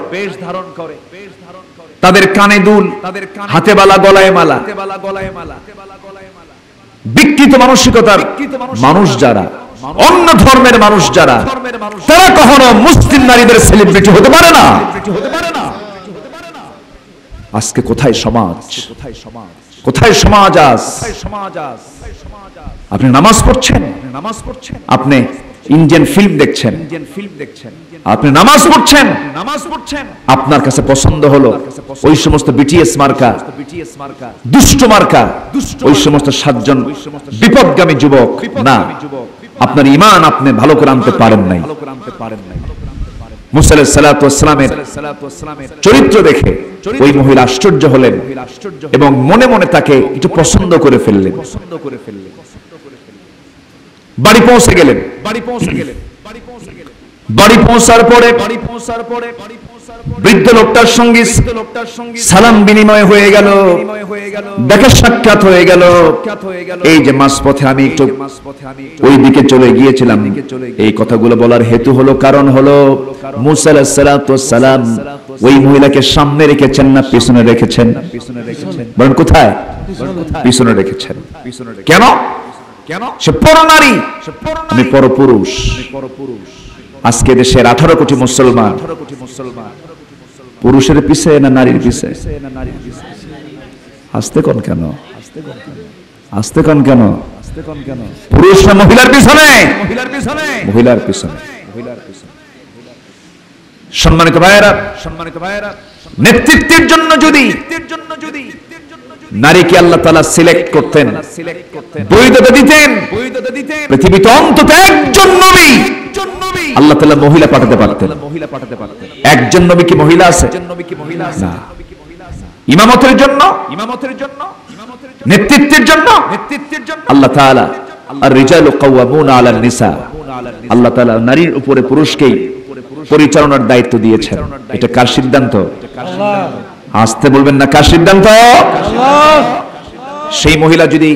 তাদের কানে দুল, হাতে বালা, গলায় মালা। বিকৃত মানসিকতার মানুষ যারা, অন্য ধর্মের মানুষ যারা, তারা কখনো মুসলিম নারীদের সেলিব্রিটি হতে পারে না। আজকে কোথায় সমাজ, কোথায় সমাজ? আজ আপনি নামাজ পড়ছেন, আপনি ইন্ডিয়ান ফিল্ম দেখছেন, আপনি নামাজ পড়ছেন, আপনার কাছে পছন্দ হলো ওই সমস্ত বিটিএস মার্কা, দুষ্ট মার্কা, ওই সমস্ত 7 জন বিপদগামী যুবক। না, আপনার ঈমান আপনি ভালো করে আনতে পারেন নাই। মুসা আলাইহিস সালাতু ওয়াস সালামের চরিত্র দেখে ওই মহিলা আশ্চর্য হলেন এবং মনে মনে তাকে একটু পছন্দ করে ফেললেন। বাড়ি পৌঁছে গেলেন। বাড়ি পৌঁছার পরে বৃদ্ধ লোকটার সঙ্গে সালাম বিনিময় হয়ে গেল, দেখা সাক্ষাৎ হয়ে গেল। এই যে মাঝপথে আমি একটু ওই দিকে চলে গিয়েছিলাম, এই কথাগুলো বলার হেতু হলো, কারণ হলো মুসা আলাইহিস সালাতু ওয়াস সালাম ওই মহিলাকে সামনে রেখেছেন না পিছনে রেখেছেন? বলেন কোথায়? পিছনে রেখেছেন। কেন? সে পরনারী, আমি পরপুরুষ। আজকে দেশের 18 কোটি মুসলমান পুরুষের পিছে না নারীর পিছে? আসতে কোন কেন? আসতে কোন কেন? পুরুষ না মহিলার পিছনে? মহিলার পিছনে। সম্মানিত ভাইয়েরা, নেতৃত্বের জন্য যদি নারীকে আল্লাহ তাআলা সিলেক্ট করতেন, বৈধতা দিতেন, পৃথিবীতে অন্তত একজন নবী আল্লাহ তাআলা মহিলা পাঠাতে পারতেন। একজন নবী কি মহিলা আছে? না। ইমামতের জন্য, নেতৃত্বের জন্য আল্লাহ তাআলা আর-রিজালু কাওয়ামুনা আলান নিসা, আল্লাহ তাআলা নারীর উপরে পুরুষকেই পরিচালনার দায়িত্ব দিয়েছেন। এটা কার সিদ্ধান্ত? আসতে বলবেন না, কার সিদ্ধান্ত? সেই মহিলা যদি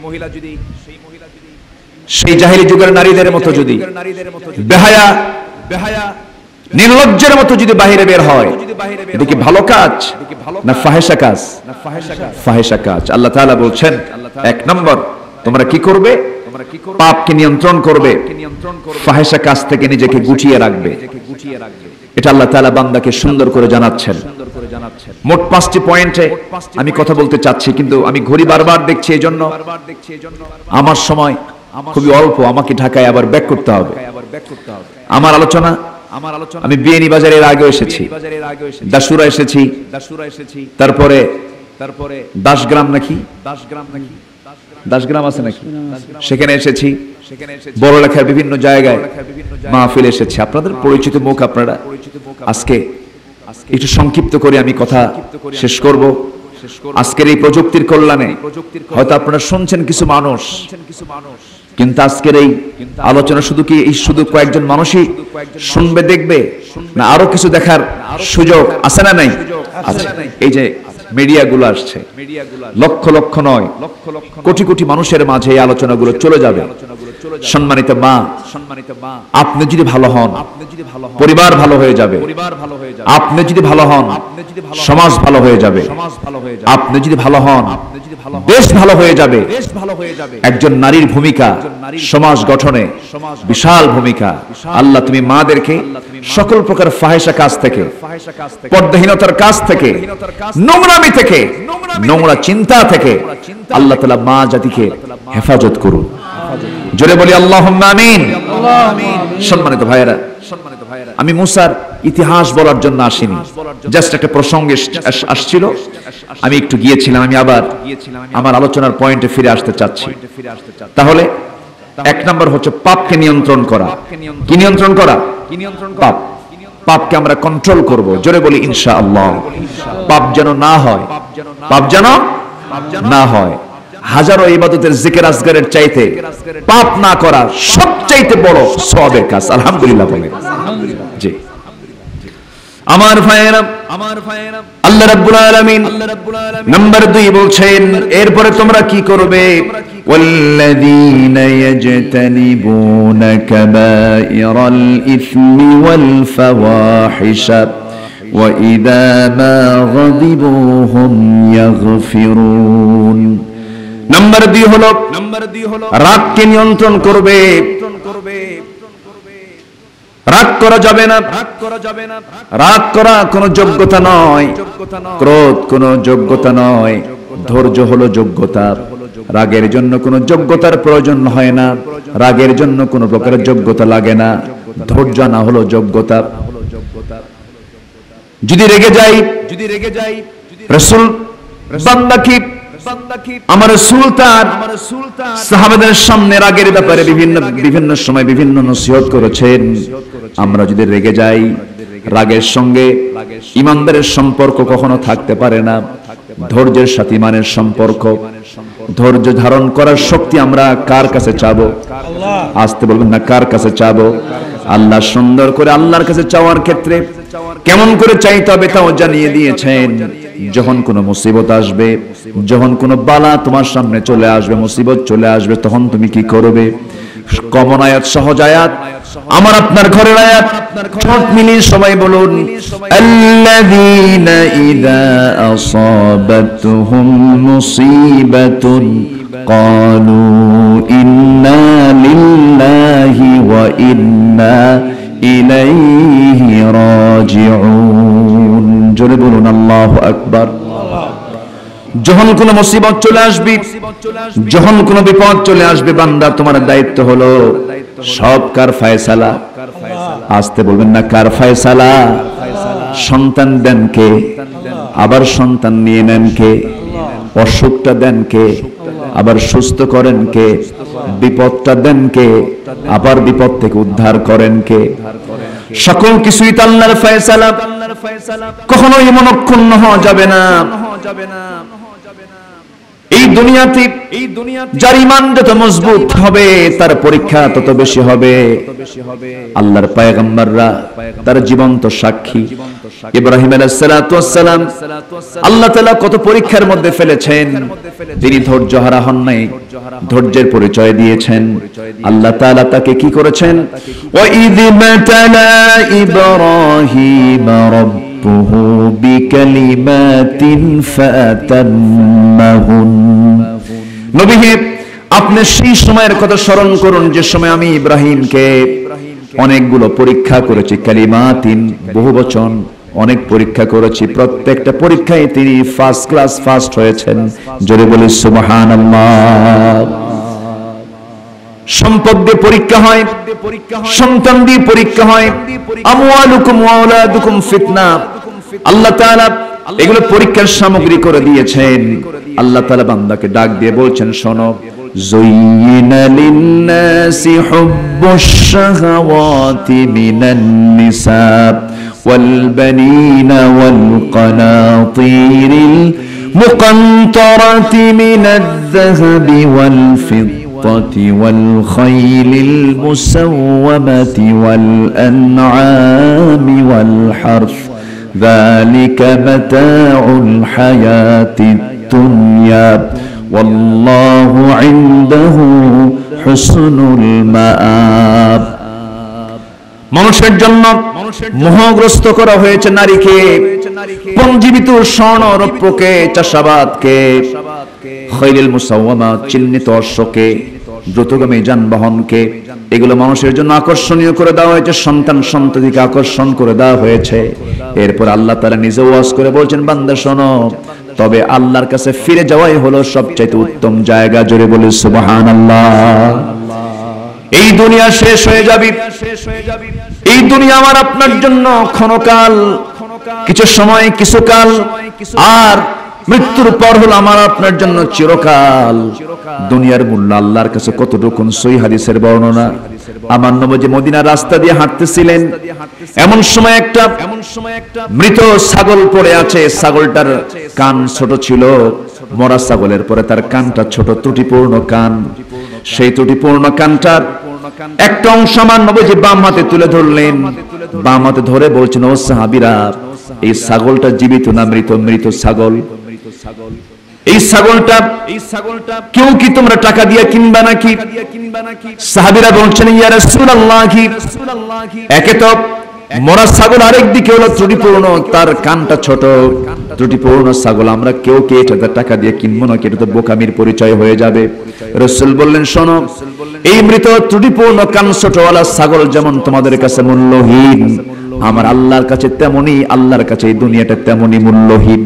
সেই জাহেলি যুগের নারীদের মতো যদি বেহায়া নির্লজ্জের মতো যদি বাহিরে বের হয়, এটা কি ভালো কাজ না ফাহেশা কাজ? ফাহেশা কাজ। আল্লাহ তাআলা বলছেন, 1 নম্বর তোমরা কি করবে? পাপকে নিয়ন্ত্রণ করবে, ফাহেশা কাজ থেকে নিজেকে গুটিয়ে রাখবে। এটা আল্লাহ তাআলা বান্দাকে সুন্দর করে জানাচ্ছেন। মোট 5টি পয়েন্টে আমি কথা বলতে চাচ্ছি, কিন্তু আমি ঘড়ি বারবার দেখছি, এজন্য আমার সময় খুবই অল্প, আমাকে ঢাকায় আবার ব্যাক করতে হবে। আমার আলোচনা, আমি বিএনি বাজারের আগে এসেছি, দাসুরা এসেছি, তারপরে দাসগ্রাম নাকি, দাসগ্রাম আছে নাকি, সেখানে এসেছি। বড়লেখার বিভিন্ন জায়গায় মাহফিল এসেছি। আপনাদের পরিচিত মুখ আপনারা। আজকে একটু সংক্ষিপ্ত করে আমি কথা শেষ করব। আজকের এই প্রযুক্তির কল্যাণে হয়তো আপনারা শুনছেন কিছু মানুষ, কিন্তু আজকের এই আলোচনা শুধু কয়েকজন মানুষই শুনবে, দেখবে না আরো কিছু দেখার সুযোগ আছে না নাই? আছে। এই যে মিডিয়াগুলো আসছে, লক্ষ লক্ষ নয় কোটি কোটি মানুষের মাঝে এই আলোচনাগুলো চলে যাবে। সম্মানিত মা, আপনি যদি ভালো হন, পরিবার ভালো হয়ে যাবে। আপনি যদি ভালো হন, সমাজ ভালো হয়ে যাবে। আপনি যদি ভালো হন, দেশ ভালো হয়ে যাবে। একজন নারীর ভূমিকা সমাজ গঠনে বিশাল ভূমিকা। আল্লাহ তুমি মাদেরকে সকল প্রকার ফাহিশা কাজ থেকে, পর্দাহীনতার কাজ থেকে, নোংরামি থেকে, নোংরা চিন্তা থেকে আল্লাহ তাআলা মা জাতিকে হেফাজত করুন। জোরে বলি আল্লাহুম্মা আমিন। সম্মানিত ভাইয়েরা, আমি মুসার ইতিহাস বলার জন্য আসিনি, জাস্ট একটা প্রসঙ্গে আসছিল, আমি একটু গিয়েছিলাম, আমি আবার আমার আলোচনার পয়েন্টে ফিরে আসতে চাচ্ছি। তাহলে এক নম্বর হচ্ছে পাপকে নিয়ন্ত্রণ করা। কি নিয়ন্ত্রণ করা? পাপ। পাপকে আমরা কন্ট্রোল করব। জোরে বলি ইনশাআল্লাহ। পাপ যেন না হয়, পাপ যেন না হয়। হাজারো ইবাদতের জিকির আজগারের চাইতে পাপ না করা সবচাইতে বড় সওয়াবের কাজ। আলহামদুলিল্লাহ বলেন। জি আমার ভাইয়েরা, আল্লাহ রাব্বুল আলামিন নাম্বার 2 বলছেন, এরপরে তোমরা কি করবে? ওয়াল্লাযীনা ইয়াজতানিবুনা কাবাইরাল ইসমি ওয়াল ফাওয়াহিশা ওয়া ইযা মা গাদিবু হুম ইয়াগফিরুন। নাম্বার 2 হলো রাগকে নিয়ন্ত্রণ করবে। রাগ করা যাবে না। রাগ করা কোনো যোগ্যতা নয়, ক্রোধ কোনো যোগ্যতা নয়, ধৈর্য হলো যোগ্যতা। রাগের জন্য কোনো যোগ্যতার প্রয়োজন হয় না, রাগের জন্য কোনো প্রকারের যোগ্যতা লাগে না, ধৈর্য না হলো যোগ্যতা। যদি রেগে যাই, রাসূল বান্দা কি আমার সুলতান সাহাবাদের সামনে রাগের ব্যাপারে বিভিন্ন সময় বিভিন্ন নসিহত করেছেন। আমরা যদি রেগে যাই, রাগের সঙ্গে ইমানদারের সম্পর্ক কখনো থাকতে পারে না। ধৈর্যের সাথে ইমানের সম্পর্ক। ধৈর্য ধারণ করার শক্তি আমরা কার কাছে চাবো? আসতে বলবেন না, কার কাছে চাবো? আল্লাহ সুন্দর করে আল্লাহর কাছে চাওয়ার ক্ষেত্রে কেমন করে চাইতে হবে তাও জানিয়ে দিয়েছেন। যখন কোনো মুসিবত আসবে, যখন কোনো বালা তোমার সামনে চলে আসবে, মুসিবত চলে আসবে, তখন তুমি কি করবে? কমন আয়াত, সহজ আয়াত, আমার আপনার ঘরের আয়াত, ঠোঁট মিলিয়ে সবাই বলুন, আল্লাযীনা ইযা আসাবাতুহুম মুসিবাতুন ক্বালু ইন্না লিল্লাহি ওয়া ইন্না ইলাইহি রাজিউন। জোরে বলুন আল্লাহু আকবার। যখন কোনো মুসিবত চলে আসবে, যখন কোনো বিপদ চলে আসবে, বান্দা তোমার দায়িত্ব হলো সব কার ফয়সালা? আসতে বলবেন না, কার ফয়সালা? সন্তান দেন কে? আবার সন্তান নিয়ে নেন কে? অসুখটা দেন কে? আবার সুস্থ করেন কে? বিপদটা দেন কে? আবার বিপদ থেকে উদ্ধার করেন কে? সকল কিছুই তো আল্লাহর ফয়সালা। কখনোই মনক্ষুণ্ণ হওয়া যাবে না। এই দুনিয়াতে যার ঈমান যত মজবুত হবে তার পরীক্ষা তত বেশি হবে। আল্লাহর পয়গম্বররা তার জীবন্ত সাক্ষী। ইব্রাহিম আলাইহিস সালাতু ওয়াস সালাম আল্লাহ তাআলা কত পরীক্ষার মধ্যে ফেলেছেন, তিনি ধৈর্য হারা হন নাই, ধৈর্যের পরিচয় দিয়েছেন। আল্লাহ তাআলা তাকে কি করেছেন? ওয়া ইয মাতালা ইব্রাহিম রাব্বুহু বিকালিমাতিন ফাতাম্মাহুন। নবী হে, আপনি সেই সময়ের কথা স্মরণ করুন যে সময় আমি ইব্রাহিমকে অনেকগুলো পরীক্ষা করেছি। কালিমাতিন বহুবচন, অনেক পরীক্ষা করেছি, প্রত্যেকটা পরীক্ষায় তিনি ফার্স্ট ক্লাস ফার্স্ট হয়েছেন। জোরে বলি সুবহানাল্লাহ। সম্পদ দিয়ে পরীক্ষা হয়, সন্তান দিয়ে পরীক্ষা হয়, আমওয়ালুকুম ওয়া আওলাদুকুম ফিতনা। আল্লাহ তাআলা এগুলো পরীক্ষার সামগ্রী করে দিয়েছেন। আল্লাহ তাআলা বান্দাকে ডাক দিয়ে বলছেন, শোনো, যুয়িনা লিন-নাসি হুব্বুশ শাহাওয়াতি মিনান নিসা ওয়াল বানিনা ওয়াল কানাতিরিল মুকানতারাতি মিনায-যাহাবি ওয়াল ফিদ্দাতি ওয়াল খাইলিল মুসাওওয়ামাতি ওয়াল আন'আমি ওয়াল হারথ ذلك متاع الحياة الدنيا والله عنده حسن المآب। মানুষের জন্য মোহগ্রস্ত করা হয়েছে নারীকে, পঞ্জীবিত স্বর্ণ রৌপ্যকে, চাষাবাদকে, খাইরুল মুসাওয়ামা, চিহ্নিত অশ্বকে, দ্রুতগামী যানবাহনকে, এগুলো মানুষের জন্য আকর্ষণীয় করে দেওয়া হয়েছে, সন্তান সন্ততিকে আকর্ষণ করে দেওয়া হয়েছে। এরপর আল্লাহ তাআলা নিজে ওয়াজ করে বলছেন, বান্দা শোনো, তবে আল্লাহর কাছে ফিরে যাওয়াই হলো সবচাইতে উত্তম জায়গা। জোরে বলে সুবহানাল্লাহ। এই দুনিয়া শেষ হয়ে যাবে, এই দুনিয়া আমার আপনার জন্য ক্ষণকাল, কিছু সময়, কিছু কাল, আর মৃত্যুর পর হলো আমার আপনার জন্য চিরকাল। দুনিয়ার মূল্য আল্লাহর কাছে কতটুকু? সহিহ হাদিসের বর্ণনা, আমার নবী মদিনার রাস্তা দিয়ে হাঁটতেছিলেন, এমন সময় একটা মৃত ছাগল পড়ে আছে। ছাগলটার কান ছোট ছিল, মরা ছাগলের পরে তার কানটা ছোট, ত্রুটিপূর্ণ কান। সেই ত্রুটিপূর্ণ কানটার একটা অংশ আমার নবীজি বাম হাতে তুলে ধরলেন, বাম হাতে ধরে বলছেন, ও সাহাবীরা, এই ছাগলটা জীবিত না মৃত? মৃত ছাগল। এই ছাগলটা কেউ কি তোমরা টাকা দিয়ে কিনবা নাকি? সাহাবীরা বলছেন, ইয়া রাসূলুল্লাহ, একে তো মরা ছাগল, আরেক দিকে হলো ত্রুটিপূর্ণ, তার কানটা ছোট, ত্রুটিপূর্ণ ছাগল, আমরা কেউ কে এটা টাকা দিয়ে কিনবো না, এটা তো বোকামির পরিচয় হয়ে যাবে। রাসূল বললেন, শোনো, এই মৃত ত্রুটিপূর্ণ কান ছোটওয়ালা ছাগল যেমন তোমাদের কাছে মূল্যহীন, আমার আল্লাহর কাছে তেমনি, আল্লাহর কাছে এই দুনিয়াটা তেমনি মূল্যহীন।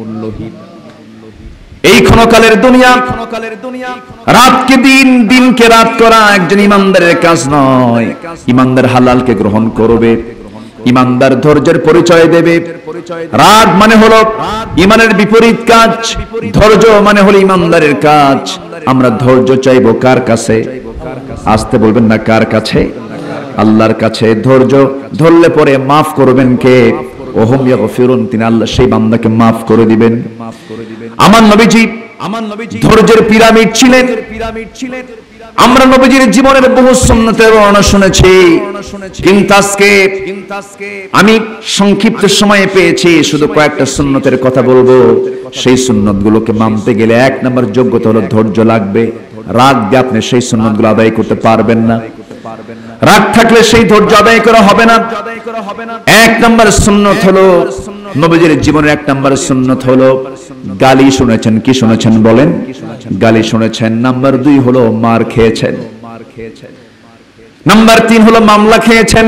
এই ক্ষণকালের দুনিয়া, রাতকে দিন, দিনকে রাত করা একজন ইমানদারের কাজ নয়। ইমানদার হালালকে গ্রহণ করবে, ইমানদার ধৈর্যের পরিচয় দেবে। রাত মানে হলো ইমানের বিপরীত কাজ, ধৈর্য মানে হলো ইমানদারের কাজ। আমরা ধৈর্য চাইবো কার কাছে? আসতে বলবেন না, কার কাছে? আল্লাহর কাছে। ধৈর্য ধরলে পরে মাফ করবেন কে? ওহুম ইয়াগফিরুন, তিনি আল্লাহ সেই বান্দাকে মাফ করে দিবেন। আমার নবীজি ধৈর্যের পিরামিড ছিলেন। আমরা নবীজির জীবনের বহু সুন্নতের বর্ণনা শুনেছি, কিন্তু আজকে আমি সংক্ষিপ্ত সময়ে পেয়েছি, শুধু কয়েকটা সুন্নতের কথা বলবো। সেই সুন্নতগুলোকে মানতে গেলে এক নম্বর যোগ্যতা হলো ধৈর্য লাগবে। রাগ দিয়ে আপনি সেই সুন্নতগুলো আদায় করতে পারবেন না, রাগ থাকলে সেই ধৈর্য আদায় করা হবে না। এক নম্বর সুন্নত হলো, নবীজির জীবনের এক নম্বর সুন্নত হলো গালি শুনেছেন। কি শুনেছেন বলেন? গালি শুনেছেন। নাম্বার 2 হলো মার খেয়েছেন। নাম্বার 3 হলো মামলা খেয়েছেন।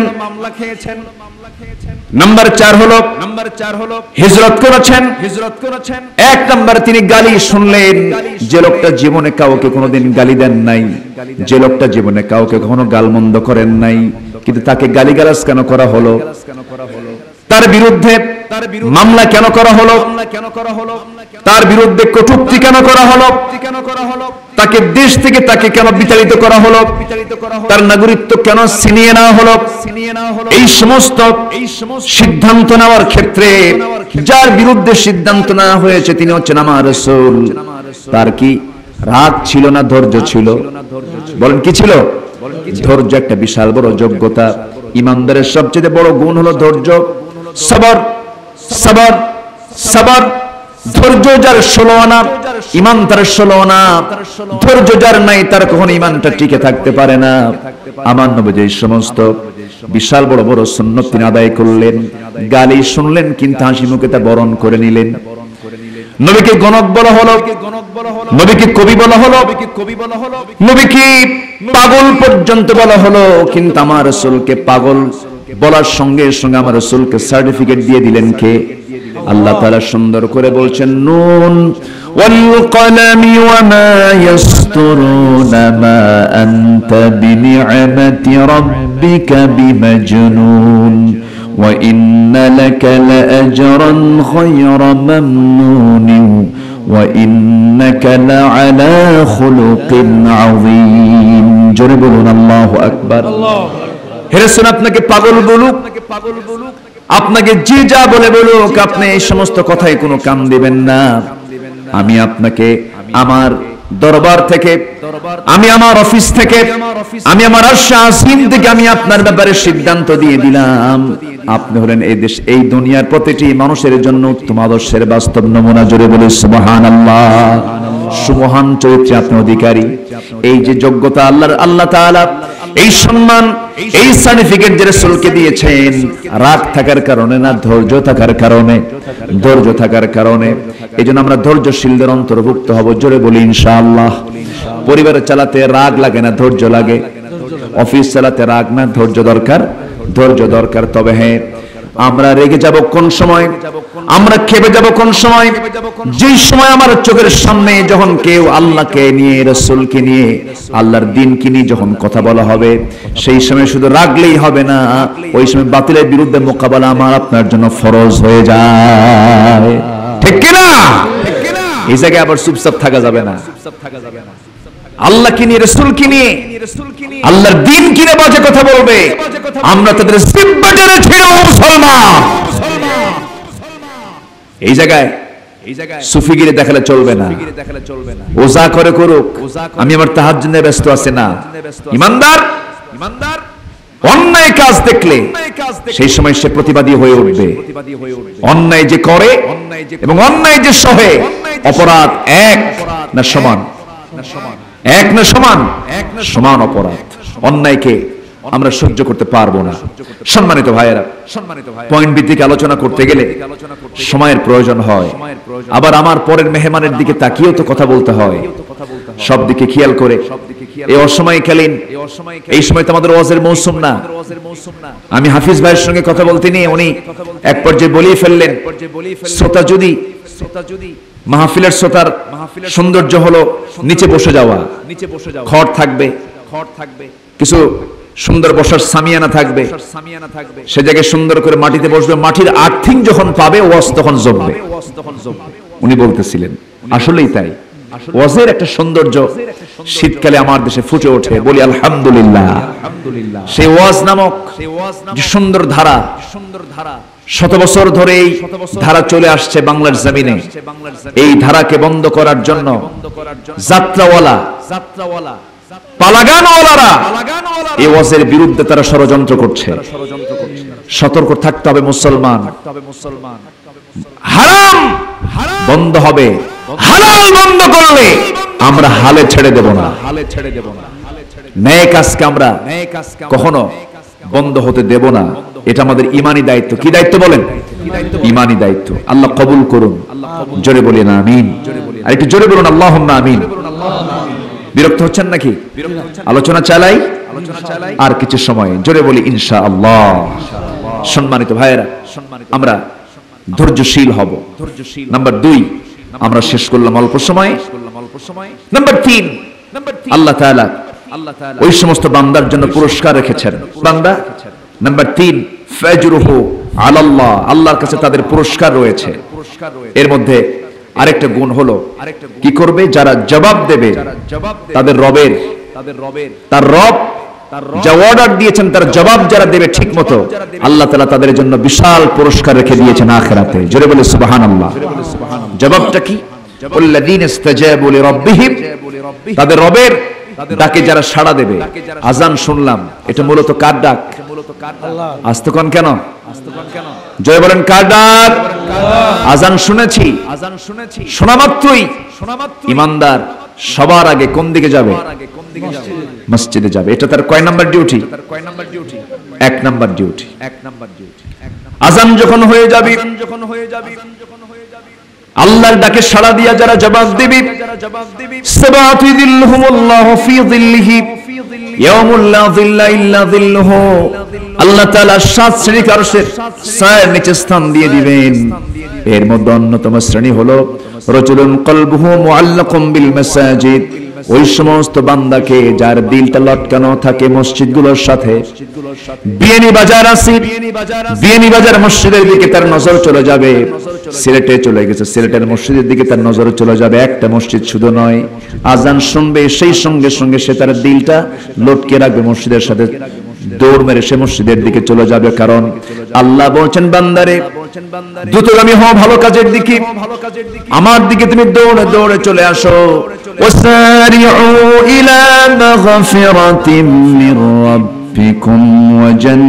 নাম্বার 4 হলো হিজরত করেছেন। এক নাম্বার তিনি গালি শুনলেন। যে লোকটা জীবনে কাউকে কোনোদিন গালি দেন নাই, যে লোকটা জীবনে কাউকে কখনো গালমন্দ করেন নাই, কিন্তু তাকে গালিগালাজ কেন করা হলো? তার বিরুদ্ধে মামলা কেন করা হলো? তার বিরুদ্ধে কটূক্তি কেন করা হলো? তাকে দেশ থেকে তাকে কেন বিতাড়িত করা হলো? তার নাগরিকত্ব কেন ছিনিয়ে নেওয়া হলো? এই সমস্ত সিদ্ধান্ত নেওয়ার ক্ষেত্রে যার বিরুদ্ধে সিদ্ধান্ত নেওয়া হয়েছে তিনি হচ্ছেন আমার রাসূল। তার কি রাগ ছিল না ধৈর্য ছিল? বলেন কি ছিল? ধৈর্য একটা বিশাল বড় যোগ্যতা। ইমানদারের সবচেয়ে বড় গুণ হলো ধৈর্য। সবর, সবর, সবর। ধৈর্য যার 16 আনা, ঈমান তার 16 আনা। ধৈর্য যার নাই তার কখনো ঈমানটা টিকে থাকতে পারে না। আমার নবী যে সমস্ত বিশাল বড় বড় সুন্নাত তিনি আদায় করলেন, গালি শুনলেন কিন্তু হাসি মুখে তা বরণ করে নিলেন। নবীকে গণক বলা হলো, নবীকে কবি বলা হলো, নবীকে পাগল পর্যন্ত বলা হলো, কিন্তু আমার রাসূলকে পাগল বলার সঙ্গে সঙ্গে আমার রাসূলকে সার্টিফিকেট দিয়ে দিলেন কে? আল্লাহ তাআলা সুন্দর করে বলছেন, নুন ওয়াল কলামি ওয়া মা ইয়াসতুরুনা মা আনতা বিনি'মাতি রাব্বিকা বিমাজনুন ওয়া ইন্না লাকা লাআজরান গায়রা মামনুন ওয়া ইন্নাকা লাআলা খুলুকিন আযীম। জোরে বলুন আল্লাহু আকবার। হে রাসূল, আপনাকে পাগল বলুক, আপনাকে যে যা বলে বলুক, আপনি এই সমস্ত কথায় কোনো কান দিবেন না। আমি আপনাকে আমার দরবার থেকে, আমি আমার অফিস থেকে, আমি আমার আরশে আসীম থেকে আমি আপনার ব্যাপারে সিদ্ধান্ত দিয়ে দিলাম। আপনি হলেন এই দেশ, এই দুনিয়ার প্রতিটি মানুষের জন্য উত্তম আদর্শের বাস্তব নমুনা। জোরে বলে সুবহানাল্লাহ। সুমহান চরিত্রে আপনি অধিকারী। এই যে যোগ্যতা আল্লাহ তাআলা, এই সম্মান এই সার্টিফিকেট যে রাসূলকে দিয়েছেন রাগ থাকার কারণে না, ধৈর্য থাকার কারণে? ধৈর্য থাকার কারণে। এইজন্য আমরা ধৈর্যশীলদের অন্তর্ভুক্ত হব। জোরে বলি ইনশাআল্লাহ। পরিবার চালাতে রাগ লাগে না, ধৈর্য লাগে। অফিস চালাতে রাগ না, ধৈর্য দরকার, ধৈর্য দরকার। তবে হ্যাঁ, আমরা রেগে যাব কোন সময়? আমরা খেপে যাব কোন সময়? যেই সময় আমার চোখের সামনে যখন কেউ আল্লাহকে নিয়ে, রাসূলকে নিয়ে, আল্লাহর দ্বীনকে নিয়ে যখন কথা বলা হবে, সেই সময় শুধু রাগলেই হবে না, ওই সময় বাতিলের বিরুদ্ধে মোকাবেলা আমার আপনার জন্য ফরজ হয়ে যায়। ঠিক কি না? এই জায়গায় আবার চুপচাপ থাকা যাবে না। আল্লাহকে নিয়ে, রাসূলকে নিয়ে, আল্লাহর দ্বীনকে নিয়ে বাজে কথা বলবে, আমরা তাদের জিহ্বা টেনে ছিঁড়ে মুসলমান। এই জায়গায় সুফিগিরি দেখালে চলবে না। ও যা করে করুক, আমি আমার তাহাজ্জুদ নিয়ে ব্যস্ত আছি না। ইমানদার অন্যায় কাজ দেখলে সেই সময় সে প্রতিবাদী হয়ে উঠবে। অন্যায় যে করে এবং অন্যায় যে সহে, অপরাধ এক না সমান? এক না সমান? সমান অপরাধ। অন্যায়কে আমরা সহ্য করতে পারবো না। সম্মানিত ভাইয়েরা, পয়েন্ট ভিত্তিক আলোচনা করতে গেলে সময়ের প্রয়োজন হয়। আবার আমার পরের মেহমানের দিকে তাকিয়েও তো কথা বলতে হয়, সব দিকে খেয়াল করে। এই অসময়কালীন, এই সময় তো আমাদের ওয়াজের মৌসুম না। আমি হাফিজ ভাইয়ের সঙ্গে কথা বলতে নিয়ে উনি এক পর্যায়ে বলিয়ে ফেললেন, শ্রোতা যদি, মাহফিলের শ্রোতার সৌন্দর্য হলো নিচে বসে যাওয়া, খড় থাকবে, কিছু সুন্দর বসার সামিয়ানা থাকবে, সে জায়গায় সুন্দর করে মাটিতে বসবে, মাটির আর্থিং যখন পাবে ওয়াজ তখন জমবে। উনি বলতেছিলেন আসলেই তাই। ওয়াজের একটা সৌন্দর্য শীতকালে আমার দেশে ফুটে ওঠে, বলি আলহামদুলিল্লাহ। সেই ওয়াজ নামক যে সুন্দর ধারা, শত বছর ধরে এই ধারা চলে আসছে বাংলার জমিনে। এই ধারাকে বন্ধ করার জন্য যাত্রাওয়ালা, পালাগানওয়ালারা এই ওয়াজের বিরুদ্ধে তারা ষড়যন্ত্র করছে। সতর্ক থাকতে হবে মুসলমান। হারাম বন্ধ হবে, হালাল বন্ধ করলে আমরা হালে ছেড়ে দেব না। ন্যায় কাজকে আমরা কখনো বন্ধ হতে দেব না। এটা আমাদের ঈমানি দায়িত্ব। কি দায়িত্ব বলেন? ঈমানি দায়িত্ব। আল্লাহ কবুল করুন। জোরে বলেন আমিন। আর একটু জোরে বলুন আল্লাহুম্মা আমিন। বিরক্ত হচ্ছেন নাকি? আলোচনা চালাই আর কিছু সময়, জোরে বলি ইনশাআল্লাহ। সম্মানিত ভাইয়েরা, আমরা ধৈর্যশীল হব। নাম্বার 2 আমরা শেষ করলাম অল্প সময়ে। নাম্বার 3, আল্লাহ তাআলা ওই সমস্ত বান্দার জন্য পুরস্কার রেখেছেন। বান্দা নাম্বার 3, ফাজরুহু আলাল্লাহ, আল্লাহর কাছে তাদের পুরস্কার রয়েছে। এর মধ্যে আরেকটা গুণ হলো, কি করবে? যারা জবাব দেবে তাদের রবের, তার রব যা অর্ডার দিয়েছেন তার জবাব যারা দেবে ঠিক মতো, আল্লাহ তাআলা তাদের জন্য বিশাল পুরস্কার রেখে দিয়েছেন আখিরাতে। জোরে বলে সুবহানাল্লাহ। জবাবটা কি? আল্লাযীনা ইসতাজাবু লিরাব্বিহিম, তাদের রবের ডাকে যারা সাড়া দেবে। আজান শুনলাম, এটা মূলত কার ডাক? আস্তে কোন কেন? জয় বলেন কার ডাক? আজান শুনেছি, শোনা মাত্রই ইমানদার সবার আগে কোন দিকে যাবে? মসজিদে যাবে। এটা তার কয় নাম্বার ডিউটি? 1 number duty. আজান যখন হয়ে যাবে, আল্লাহর ডাকে সাড়া দিয়া যারা জবাব দিবে, সাবাতু যিল্লুহুমুল্লাহু ফি যিল্লিহি ইয়াউমুল লা যিল্লা ইল্লা যিল্লুহু, আল্লাহ তাআলা 7 শ্রেণীর আরশের ছায়ার নিচে স্থান দিয়ে দিবেন। এর মধ্যে অন্যতম শ্রেণী হলো রাজুলুন কলবুহু মুআল্লাকুম বিল মাসাজিদ, ওই সমস্ত বান্দাকে যার দিলটা লটকানো থাকে মসজিদগুলোর সাথে। বিয়ানী বাজার আছে, বিয়ানী বাজার মসজিদের দিকে তার নজর চলে যাবে। সিলেটে চলে গেছে, সিলেটের মসজিদের দিকে তার নজর চলে যাবে। একটা মসজিদ শুধু নয়, আজান শুনবে সেই সঙ্গে সঙ্গে সে তার দিলটা লটকে রাখবে মসজিদের সাথে, দৌড় মেরে সে মসজিদের দিকে চলে যাবে। কারণ আল্লাহ বলছেন বান্দারে দ্রুতগামী হও ভালো কাজের দিকে, আমার দিকে তুমি দৌড়ে দৌড়ে চলে আসো। ওয়াসারিউ ইলা মাগফিরাতিম মির রাব্বিকুম ওয়া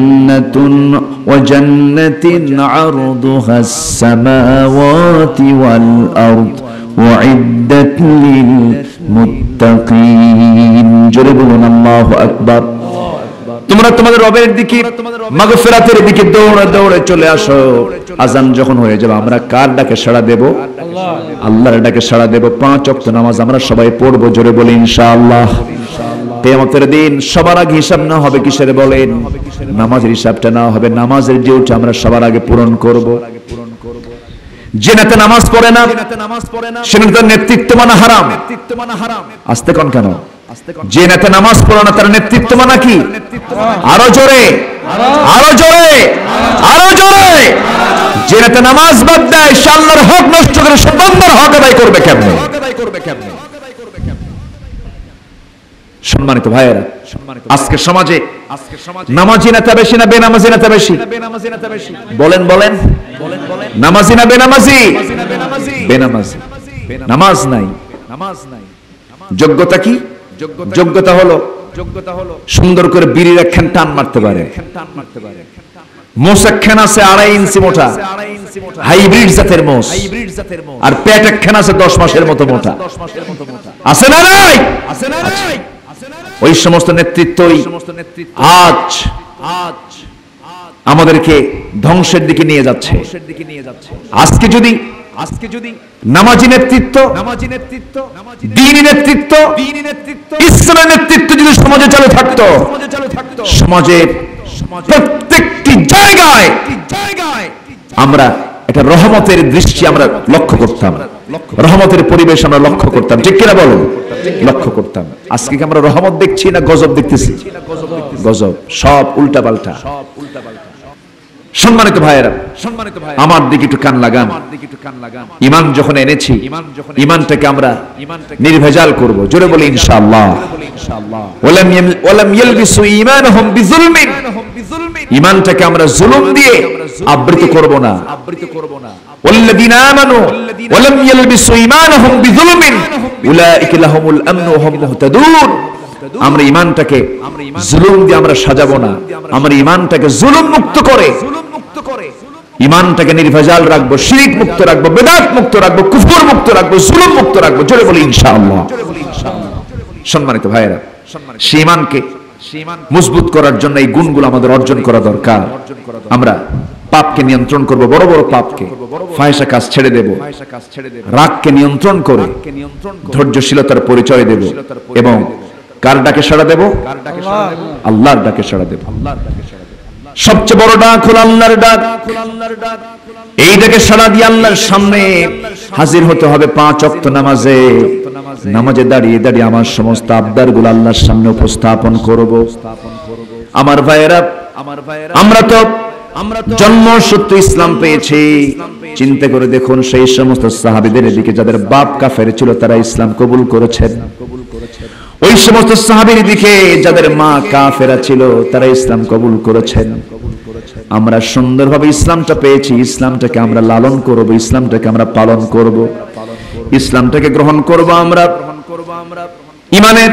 জান্নাতিন আরদুহাস সামাওয়াতি ওয়াল আরদ উইদ্দাত লিল মুত্তাকিন। জোরে বলুন আল্লাহু আকবার। তোমরা তোমাদের রবের দিকে মাগফিরাতের দিকে দৌড়ে দৌড়ে চলে আসো। আজান যখন হয়ে যাবে আমরা কার ডাকে সাড়া দেব? আল্লাহর ডাকে সাড়া দেব। 5 ওয়াক্ত নামাজ আমরা সবাই পড়বো, জোরে বলি ইনশাআল্লাহ। কিয়ামতের দিন সবার আগে হিসাব না হবে কিসের বলেন? নামাজের হিসাবটা না হবে, নামাজের ডিউটি আমরা সবার আগে পূরণ করব। যে নেতা নামাজ পড়ে না সে নেতার নেতৃত্ব মানা হারাম। আস্তে কোন কেন? যে নেতা নামাজ পড়ে না তার নেতৃত্ব মানা কি? আরো জোরে, আরো জোরে, আরো জোরে। যে নেতা নামাজ বাদ দেয় সে আল্লাহর হক নষ্ট করে সে বান্দার হক আদায় করবে কেমনে? সম্মানিত ভাইয়েরা, আজকে সমাজে নামাজি নেতা বেশি না বেনামাজি নেতা বেশি? বলেন বলেন, নামাজি না বেনামাজি? বেনামাজি। নামাজ নাই। যোগ্যতা কি? যোগ্যতা হলো সুন্দর করে বিড়ির একখান টান মারতে পারে। মোষ একখান আছে 2.5 ইঞ্চি মোটা, হাইব্রিড জাতের মোষ। আর পেট একখান আছে 10 মাসের মতো মোটা। আছে না নাই? ওই সমস্ত নেতৃত্বই আজ আমাদেরকে ধ্বংসের দিকে নিয়ে যাচ্ছে। আজকে যদি নামাজি নেতৃত্ব, দ্বীনি নেতৃত্ব, ইসলামের নেতৃত্ব যদি সমাজে চালু থাকতো, সমাজের প্রত্যেকটি জায়গায় আমরা একটা রহমতের দৃষ্টি আমরা লক্ষ্য করতাম, রহমতের পরিবেশ আমরা লক্ষ্য করতাম। ঠিক কিনা বলুন? লক্ষ্য করতাম। আজকে কি আমরা রহমত দেখছি না গজব দেখতেছি? গজব, সব উল্টা পাল্টা। সম্মানিত ভাইয়েরা, আমার দিকে একটু কান লাগান। ঈমান যখন এনেছি, ঈমানটাকে আমরা নির্ভেজাল করব, জোরে বলি ইনশাআল্লাহ। ওয়ালাম ইয়ালবিসু ঈমানহুম বিযুলমিন। ঈমানটাকে আমরা জুলুম দিয়ে আবৃত করব না। ওয়াল্লাযীনা আমানু ওয়ালাম ইয়ালবিসু ঈমানহুম বিযুলমিন উলাইকা লাহুমুল আমনু ওয়া হুম মুহতাদুন। আমরা ঈমানটাকে জুলুম দিয়ে আমরা সাজাবো না, আমরা ঈমানটাকে জুলুম মুক্ত করে ঈমানটাকে নির্ভেজাল রাখবো, শিরক মুক্ত রাখবো, বিদআত মুক্ত রাখবো, কুফর মুক্ত রাখবো, জুলুম মুক্ত রাখবো, জোরে বলি ইনশাআল্লাহ। সম্মানিত ভাইয়েরা, সেই ঈমানকে মজবুত করার জন্য এই গুণগুলো আমাদের অর্জন করা দরকার। আমরা পাপকে নিয়ন্ত্রণ করব, বড় বড় পাপকে, ফাহিশা কাজ ছেড়ে দেব, রাগকে নিয়ন্ত্রণ করে ধৈর্যশীলতার পরিচয় দেব এবং কার ডাকে সাড়া দেব? আল্লাহর ডাকে সাড়া দেব। সবচেয়ে বড় ডাক হলো আল্লাহর ডাক। এই ডাকে সাড়া দিয়ে আল্লাহর সামনে হাজির হতে হবে 5 ওয়াক্ত নামাজে। নামাজে দাঁড়িয়ে দাঁড়িয়ে আমার সমস্ত আবদারগুলো আল্লাহর সামনে উপস্থাপন করব। আমার ভাইয়েরা, আমরা তো জন্মসূত্রে ইসলাম পেয়েছি। চিন্তা করে দেখুন সেই সমস্ত সাহাবীদের দিকে যাদের বাপ কাফের ছিল তারা ইসলাম কবুল করেছেন। ওই সমস্ত সাহাবীর দিকে যাদের মা কাফেরা ছিল তারা ইসলাম কবুল করেছেন। আমরা সুন্দরভাবে ইসলামটা পেয়েছি, ইসলামটাকে আমরা লালন করব, ইসলামটাকে আমরা পালন করব, ইসলামটাকে গ্রহণ করব। আমরা ঈমানের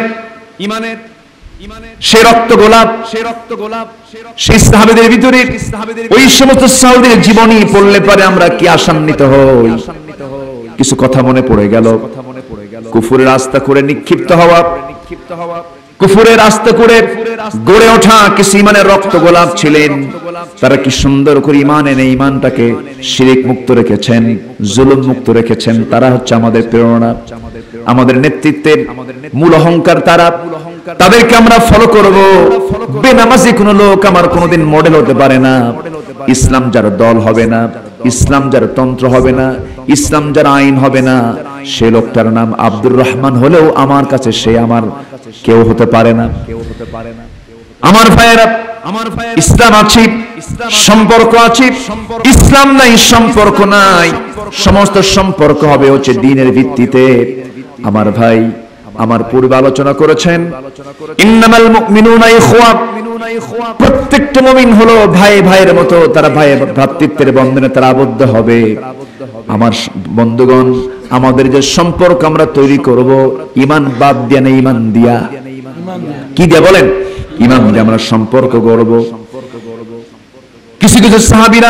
সেই রক্ত গোলাপ, সেই সাহাবীদের ভিতরে ওই সমস্ত সাহাবীদের জীবনী পড়লে পরে আমরা কি আশান্বিত হই। কিছু কথা মনে পড়ে গেল। কুফরের রাস্তা করে নিক্ষিপ্ত হওয়া, কুফরের রাস্তা করে গড়ে ওঠা কিছু ঈমানের রক্ত গোলাপ ছিলেন। তারা কি সুন্দর করে ঈমান এনে ঈমানটাকে শিরক মুক্ত রেখেছেন, জুলুম মুক্ত রেখেছেন। তারা হচ্ছে আমাদের প্রেরণা, আমাদের নেতৃত্বের মূল অহংকার তারা। তাদেরকে আমরা ফলো করব। বেনামাজি কোন লোক আমার কোনোদিন মডেল হতে পারে না। ইসলাম যার দল হবে না, ইসলাম যার তন্ত্র হবে না, ইসলাম যার আইন হবে না, সে লোকটার নাম আব্দুর রহমান হলেও আমার কাছে সে আমার কেউ হতে পারে না। আমার ভাইয়েরা, ইসলাম আছে, সম্পর্ক আছে। ইসলাম নাই, সম্পর্ক নাই। সমস্ত সম্পর্ক হবে হচ্ছে দ্বীনের ভিত্তিতে। আমার ভাই আমার পূর্বে আলোচনা করেছেন, ইন্নামাল মুমিনুনা ইখওয়া। প্রত্যেকটা মুমিন হলো ভাই ভাইয়ের মতো, তারা ভাই ভ্রাতৃত্বের বন্ধনে তারা আবদ্ধ হবে। আমার বন্ধুগণ, আমাদের যে সম্পর্ক আমরা তৈরি করব ঈমান বাদ দিয়ে না, ঈমান দিয়া। কি দিয়ে বলেন? ঈমান দিয়ে আমরা সম্পর্ক গড়ব। কিছু কিছু সাহাবীরা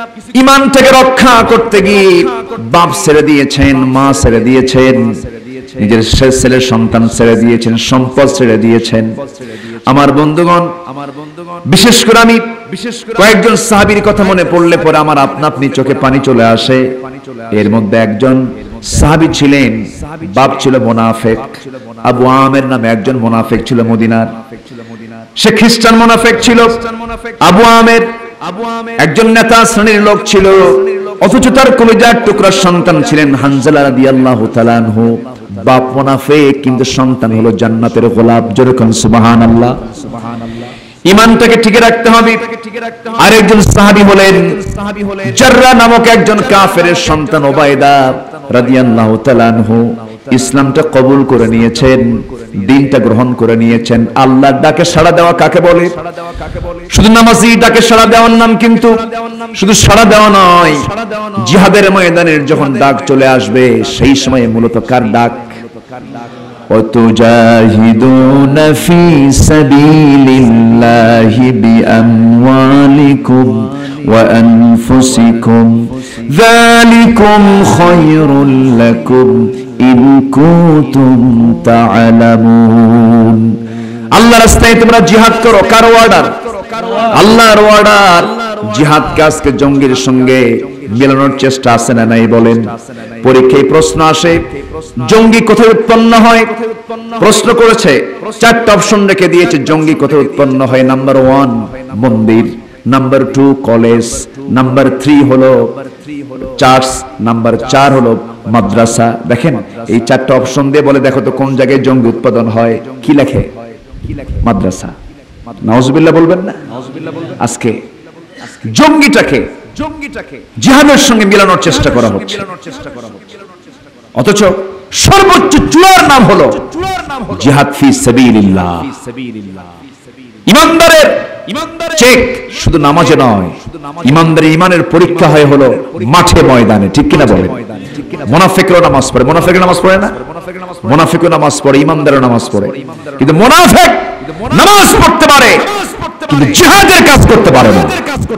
ঈমানটাকে রক্ষা করতে গিয়ে বাপ ছেড়ে দিয়েছেন, মা ছেড়ে দিয়েছেন, নিজের ছেলের সন্তান ছেড়ে দিয়েছেন, সম্পদ ছেড়ে দিয়েছেন। আমার বন্ধুগণ, বিশেষ করে আমি কয়েকজন সাহাবীর কথা মনে পড়লে পরে আমার আপনা আপনি চোখে পানি চলে আসে। এর মধ্যে একজন সাহাবী ছিলেন, বাপ ছিল মুনাফিক। আবু আমের নামে একজন মুনাফিক ছিল মদিনার। সে খ্রিস্টান মুনাফিক ছিল। আবু আমের একজন নেতা শ্রেণীর লোক ছিল, অথচ তার কলিজার টুকরার সন্তান ছিলেন হানজালা রাদিয়াল্লাহু তাআলা আনহু। বাপ মুনাফিক কিন্তু সন্তান হলো জান্নাতের গোলাপ। যেরকম সুবহানাল্লাহ। ঈমানটাকে টিকে রাখতে হবে। আরেকজন সাহাবী হলেন জাররা নামক একজন কাফেরের সন্তান উবাইদা রাদিয়াল্লাহু তাআলা আনহু। ইসলামটা কবুল করে নিয়েছেন, দ্বীনটা গ্রহণ করে নিয়েছেন। আল্লাহর ডাকে সাড়া দেওয়া কাকে বলে? শুধু নামাজি ডাকে সাড়া দেওয়ার নাম, কিন্তু শুধু সাড়া দেওয়া নয়, জিহাদের ময়দানের যখন ডাক চলে আসবে সেই সময় মূলত কার ডাক? وَتُجَاهِدُونَ فِي سَبِيلِ اللَّهِ بِأَمْوَالِكُمْ وَأَنفُسِكُمْ ذَلِكُمْ خَيْرٌ لَكُمْ إِن كُنتُمْ تَعْلَمُونَ। আল্লাহর রাস্তায় তোমরা জিহাদ করো। কার অর্ডার? আল্লাহর অর্ডার। জিহাদ কাজকে জঙ্গির সঙ্গে মেলানোর চেষ্টা আছে না নাই বলেন? পরীক্ষায় প্রশ্ন আসে, জঙ্গি কোথায় উৎপন্ন হয়? প্রশ্ন করেছে, চারটা অপশন রেখে দিয়েছে জঙ্গি কোথায় উৎপন্ন হয়। নাম্বার 1 মন্দির, নাম্বার 2 কলেজ, নাম্বার 3 হলো চার্চ, নাম্বার 4 হলো মাদ্রাসা। দেখেন এই চারটা অপশন দিয়ে বলে দেখো তো কোন জায়গায় জঙ্গি উৎপাদন হয়। কি লেখে? মাদ্রাসা। নাউজুবিল্লাহ বলবেন না? আজকে জঙ্গিটাকে জিহাদের সঙ্গে মিলানোর চেষ্টা করা হচ্ছে, অথচ সর্বোচ্চ চূড়ার নাম হলো জিহাদ ফি সাবিলিল্লাহ। ইমানদারের চেক শুধু নামাজে নয়, ইমানদারের ইমানের পরীক্ষা হয় হলো মাঠে ময়দানে। ঠিক কিনা বলেন? মুনাফিকও নামাজ পড়ে। মুনাফিক নামাজ পড়ে না? মুনাফিকও নামাজ পড়ে, ইমানদারও নামাজ পড়ে। কিন্তু মুনাফিক নামাজ পড়তে পারে কিন্তু জিহাদের কাজ করতে পারে না।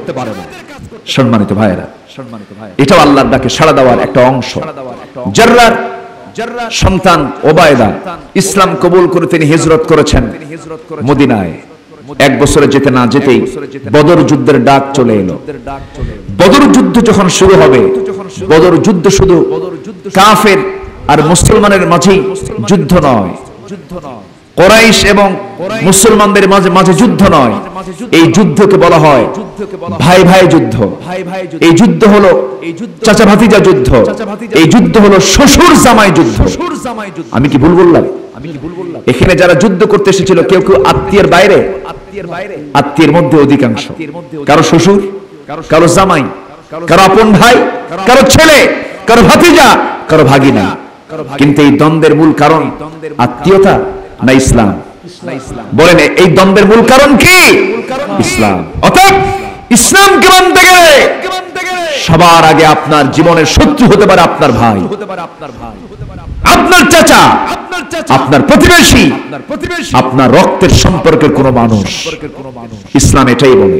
সম্মানিত ভাইয়েরা, এটাও আল্লাহর ডাকে সাড়া দেওয়ার একটা অংশ। জাররার সন্তান ওবায়দা ইসলাম কবুল করে তিনি হিজরত করেছেন মদিনায়। 1 বছরে যেতে না যেতেই বদর যুদ্ধের ডাক চলে এলো। বদর যুদ্ধ যখন শুরু হবে, বদর যুদ্ধ শুধু কাফের আর মুসলমানের মাঝেই যুদ্ধ নয়, কুরাইশ এবং মুসলমানদের মাঝে যুদ্ধ নয়, এই যুদ্ধকে বলা হয় ভাই ভাই যুদ্ধ। এই যুদ্ধ হলো চাচা ভাতিজা যুদ্ধ। এই যুদ্ধ হলো শ্বশুর জামাই যুদ্ধ। আমি কি ভুল বললাম? এখানে যারা যুদ্ধ করতে এসেছিল কেউ কেউ আত্মীয়ের বাইরে, আত্মীয়ের মধ্যে অধিকাংশ, কারো শ্বশুর, কারো জামাই, কারো আপন ভাই, কারো ছেলে, কারো ভাতিজা, কারো ভাগিনা। কিন্তু এই দ্বন্দ্বের মূল কারণ আত্মীয়তা না ইসলাম? বলেন এই দ্বন্দ্বের মূল কারণ কি? ইসলাম। অতএব ইসলামকে মানতে গেলে সবার আগে আপনার জীবনের শত্রু হতে পারে আপনার ভাই, আপনার চাচা, আপনার প্রতিবেশী, আপনার রক্তের সম্পর্কের কোন মানুষ। ইসলাম এটাই বলে।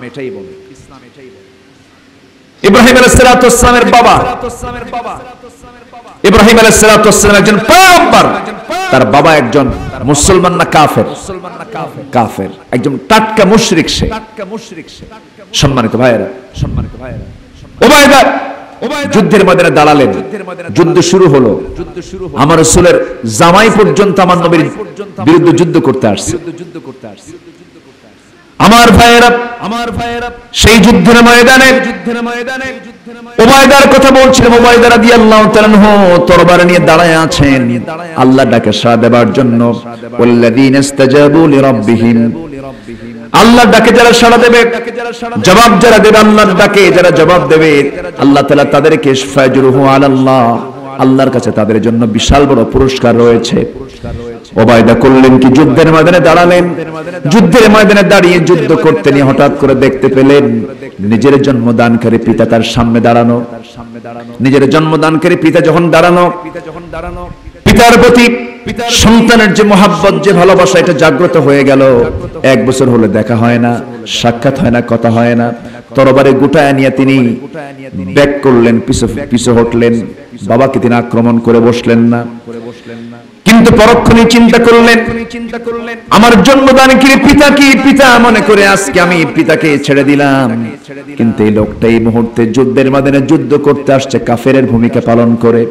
ইব্রাহিম আলাইহিস সালামের বাবা, ইব্রাহিম আলাইহিস সালাম একজন পয়গম্বর। তার বাবা একজন মুসলমান না কাফের? কাফের, একজন টাটকা মুশরিক সে। সম্মানিত ভাইয়েরা, ওবায়দা যুদ্ধের ময়দানে দাঁড়ালেন। যুদ্ধ শুরু হলো। আমার রাসূলের জামাই পর্যন্ত আমার নবীর বিরুদ্ধে যুদ্ধ করতে আসছে। আমার ভাইয়েরা সেই যুদ্ধের ময়দানে ওবায়দার কথা বলছিলাম। ওবায়দা রাদিয়াল্লাহু তাআলা আনহু তরবারি নিয়ে দাঁড়ায় আছেন আল্লাহর ডাকে সাড়া দেওয়ার জন্য। ওয়াল্লাযীনা ইসতাজাবু লিরাব্বিহিম, আল্লাহর ডাকে যারা সাড়া দেবে, জবাব যারা দেবে, আল্লাহর ডাকে যারা জবাব দেবে, আল্লাহ তাআলা তাদেরকে ফাজরুহু আলাল্লাহ, আল্লাহর কাছে তাদের জন্য বিশাল বড় পুরস্কার রয়েছে। ওবায়দা করলেন কি? যুদ্ধের ময়দানে দাঁড়ালেন। যুদ্ধের ময়দানে দাঁড়িয়ে যুদ্ধ করতে নিয়ে হঠাৎ করে দেখতে পেলেন নিজের জন্মদানকারী পিতা তার সামনে দাঁড়ানো। নিজের জন্মদানকারী পিতা যখন দাঁড়ানো, পিতার প্রতি সন্তানের যে মহাব্বত, যে ভালোবাসা, এটা জাগ্রত হয়ে গেল। 1 বছর হলে দেখা হয় না, সাক্ষাৎ হয় না, কথা হয় না। তরবারি গুটায় নিয়ে তিনি ব্যাক করলেন, পিছু হটলেন। বাবাকে তিনি আক্রমণ করে বসলেন না। কিন্তু পরক্ষণে চিন্তা করলেন আমার জন্মদানকারী পিতা কি, পিতা মনে করে আজকে আমি পিতাকে ছেড়ে দিলাম। কিন্তু এই লোকটা এই মুহূর্তে যুদ্ধের ময়দানে যুদ্ধ করতে আসছে, কাফেরের ভূমিকা পালন করে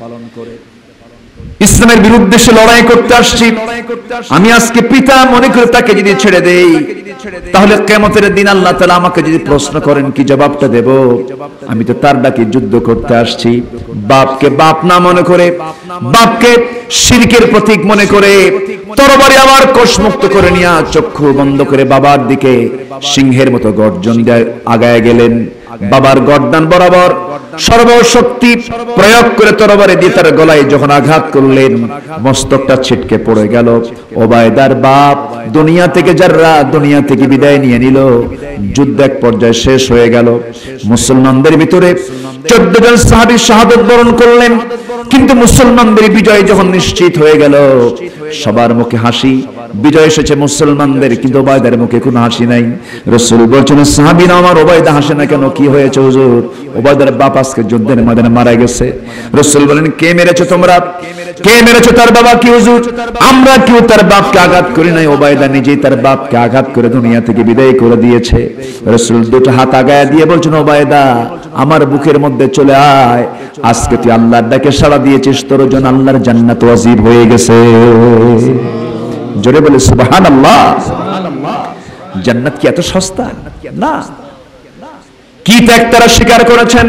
ইসলামের বিরুদ্ধে সে লড়াই করতে আসছে। আমি আজকে পিতা মনে করে তাকে যদি ছেড়ে দেই, তাহলে কিয়ামতের দিন আল্লাহ তাআলা আমাকে যদি প্রশ্ন করেন কি জবাবটা দেব? আমি তো তার ডাকে যুদ্ধ করতে আসছি। বাপকে বাপ না মনে করে, বাপকে শিরকের প্রতীক মনে করে তরবারি আবার কোষমুক্ত করে নিয়ে চক্ষু বন্ধ করে বাবার দিকে সিংহের মতো গর্জন দিয়ে আগায় গেলেন। বাবার গর্দান বরাবর সর্বশক্তি প্রয়োগ করে তরবারি দিয়ে তার গলায় যখন আঘাত করলেন, মস্তকটা ছিটকে পড়ে গেল। ওবায়দার বাপ দুনিয়া থেকে যারা দুনিয়া থেকে বিদায় নিয়ে নিল। যুদ্ধ এক পর্যায়ে শেষ হয়ে গেল। মুসলমানদের ভিতরে 14 জন সাহাবী শাহাদাত বরণ করলেন। কিন্তু মুসলমানদের বিজয় যখন নিশ্চিত হয়ে গেল, সবার মুখে হাসি, বিজয় এসেছে মুসলমানদের, কিন্তু ওবায়দার মুখে কোনো হাসি নাই। রাসূল বলছেন সাহাবীরা আমার ওবায়দা হাসে না কেন, কি হয়েছে হুজুর? ওবায়দার বাপ আজকে যুদ্ধের ময়দানে মারা গেছে। রাসূল বলেন কে মেরেছো তোমরা? কে মেরেছো তার বাবা কি হুজুর? আমরা কেউ তার বাপকে আঘাত করি নাই, ওবায়দা নিজেই তার বাপকে আঘাত করে দুনিয়া থেকে বিদায় করে দিয়েছে। রাসূল দুটো হাত আগায় দিয়ে বলছেন ওবায়দা আমার বুকের মধ্যে চলে আয়, আজকে তুই আল্লাহর ডাকে সাড়া দিয়েছিস, তোর জন্য আল্লাহর জান্নাত ওয়াজিব হয়ে গেছে। জোরে বলে সুবহানাল্লাহ। জান্নাত কি এত সস্তা? না। কি ত্যাগ তারা স্বীকার করেছেন।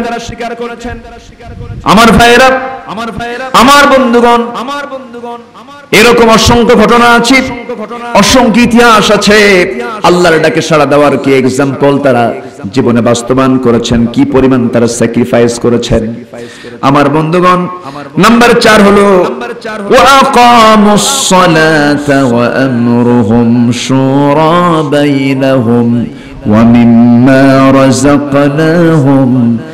আমার ভাইয়েরা, আমার বন্ধুগণ, এরকম অসংখ্য ঘটনা আছে, অসংখ্য ইতিহাস আছে। আল্লাহর ডাকে সাড়া দেওয়ার কি এক্সাম্পল তারা জীবনে বাস্তবায়ন করেছেন, কি পরিমাণ তারা স্যাক্রিফাইস করেছেন। আমার বন্ধুগণ, নাম্বার 4 হলো ওয়া আকামুস সালাতা ওয়া আমরুহুম শুরা বাইনাহুম ওয়া মিম্মা রাযাকনাহুম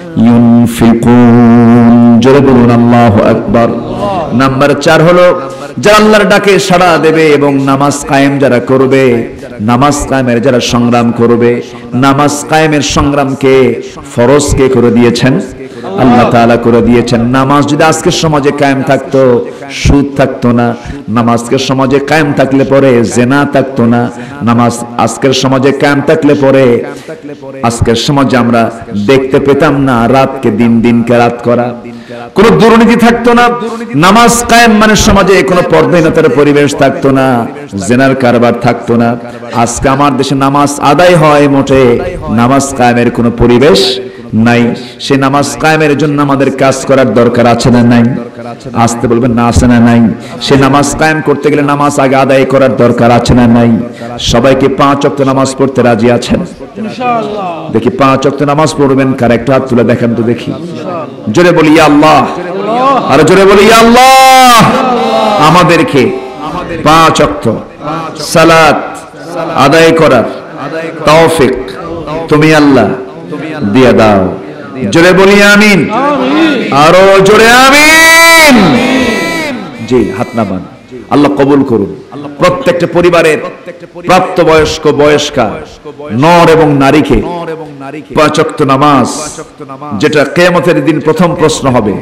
ইউনফিকুন। জোরে বলুন আল্লাহু আকবার। নাম্বার 4 হলো যারা আল্লাহর ডাকে সাড়া দেবে এবং নামাজ কায়েম যারা করবে, নামাজ কায়েমের যারা সংগ্রাম করবে। নামাজ কায়েমের সংগ্রামকে ফরজ কে করে দিয়েছেন? আল্লাহ তাআলা করে দিয়েছেন। নামাজ যদি আজকের সমাজে কায়েম থাকতো, সুদ থাকতো না। নামাজকে সমাজে কায়েম থাকলে পরে জিনা থাকতো না। নামাজ আজকের সমাজে কায়েম থাকলে পরে আজকের সমাজে আমরা দেখতে পেতাম না রাতকে দিন, দিনকে রাত করা। কোন দুর্নীতি থাকতো না। নামাজ কায়েম মানে সমাজে কোনো পর্দাহীনতার পরিবেশ থাকতো না, জিনার কারবার থাকতো না। আজকে আমার দেশে নামাজ আদায় হয় মোটে, নামাজ কায়েমের কোনো পরিবেশ নাই। সে নামাজ কায়েমের জন্য আমাদের কাজ করার দরকার আছে না নাই? আসতে বলবেন না, আছে না নাই? সে নামাজ কায়েম করতে গেলে নামাজ আগে আদায় করার দরকার আছে না নাই? সবাইকে 5 ওয়াক্ত নামাজ পড়তে রাজি আছেন? ইনশাআল্লাহ। দেখি 5 ওয়াক্ত নামাজ পড়বেন কার? একটা হাত তুলে দেখেন তো দেখি। জোরে বলি ইয়া আল্লাহ, আর জোরে বলি ইয়া আল্লাহ। আমাদেরকে 5 ওয়াক্ত সালাত আদায় করার তৌফিক তুমি আল্লাহ দিয়ে দাও। জোরে বলি আমিন, আরো জোরে আমিন। জি, হাত নামান। আল্লাহ কবুল করুন। প্রত্যেকটা পরিবারের প্রাপ্তবয়স্ক বয়স্কা নর এবং নারীকে 5 ওয়াক্ত নামাজ, যেটা কিয়ামতের দিন প্রথম প্রশ্ন হবে,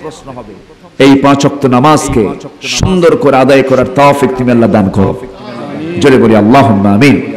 এই 5 ওয়াক্ত নামাজকে সুন্দর করে আদায় করার তৌফিক তুমি আল্লাহ দান করো। জোরে বলি আল্লাহুম্মা আমিন।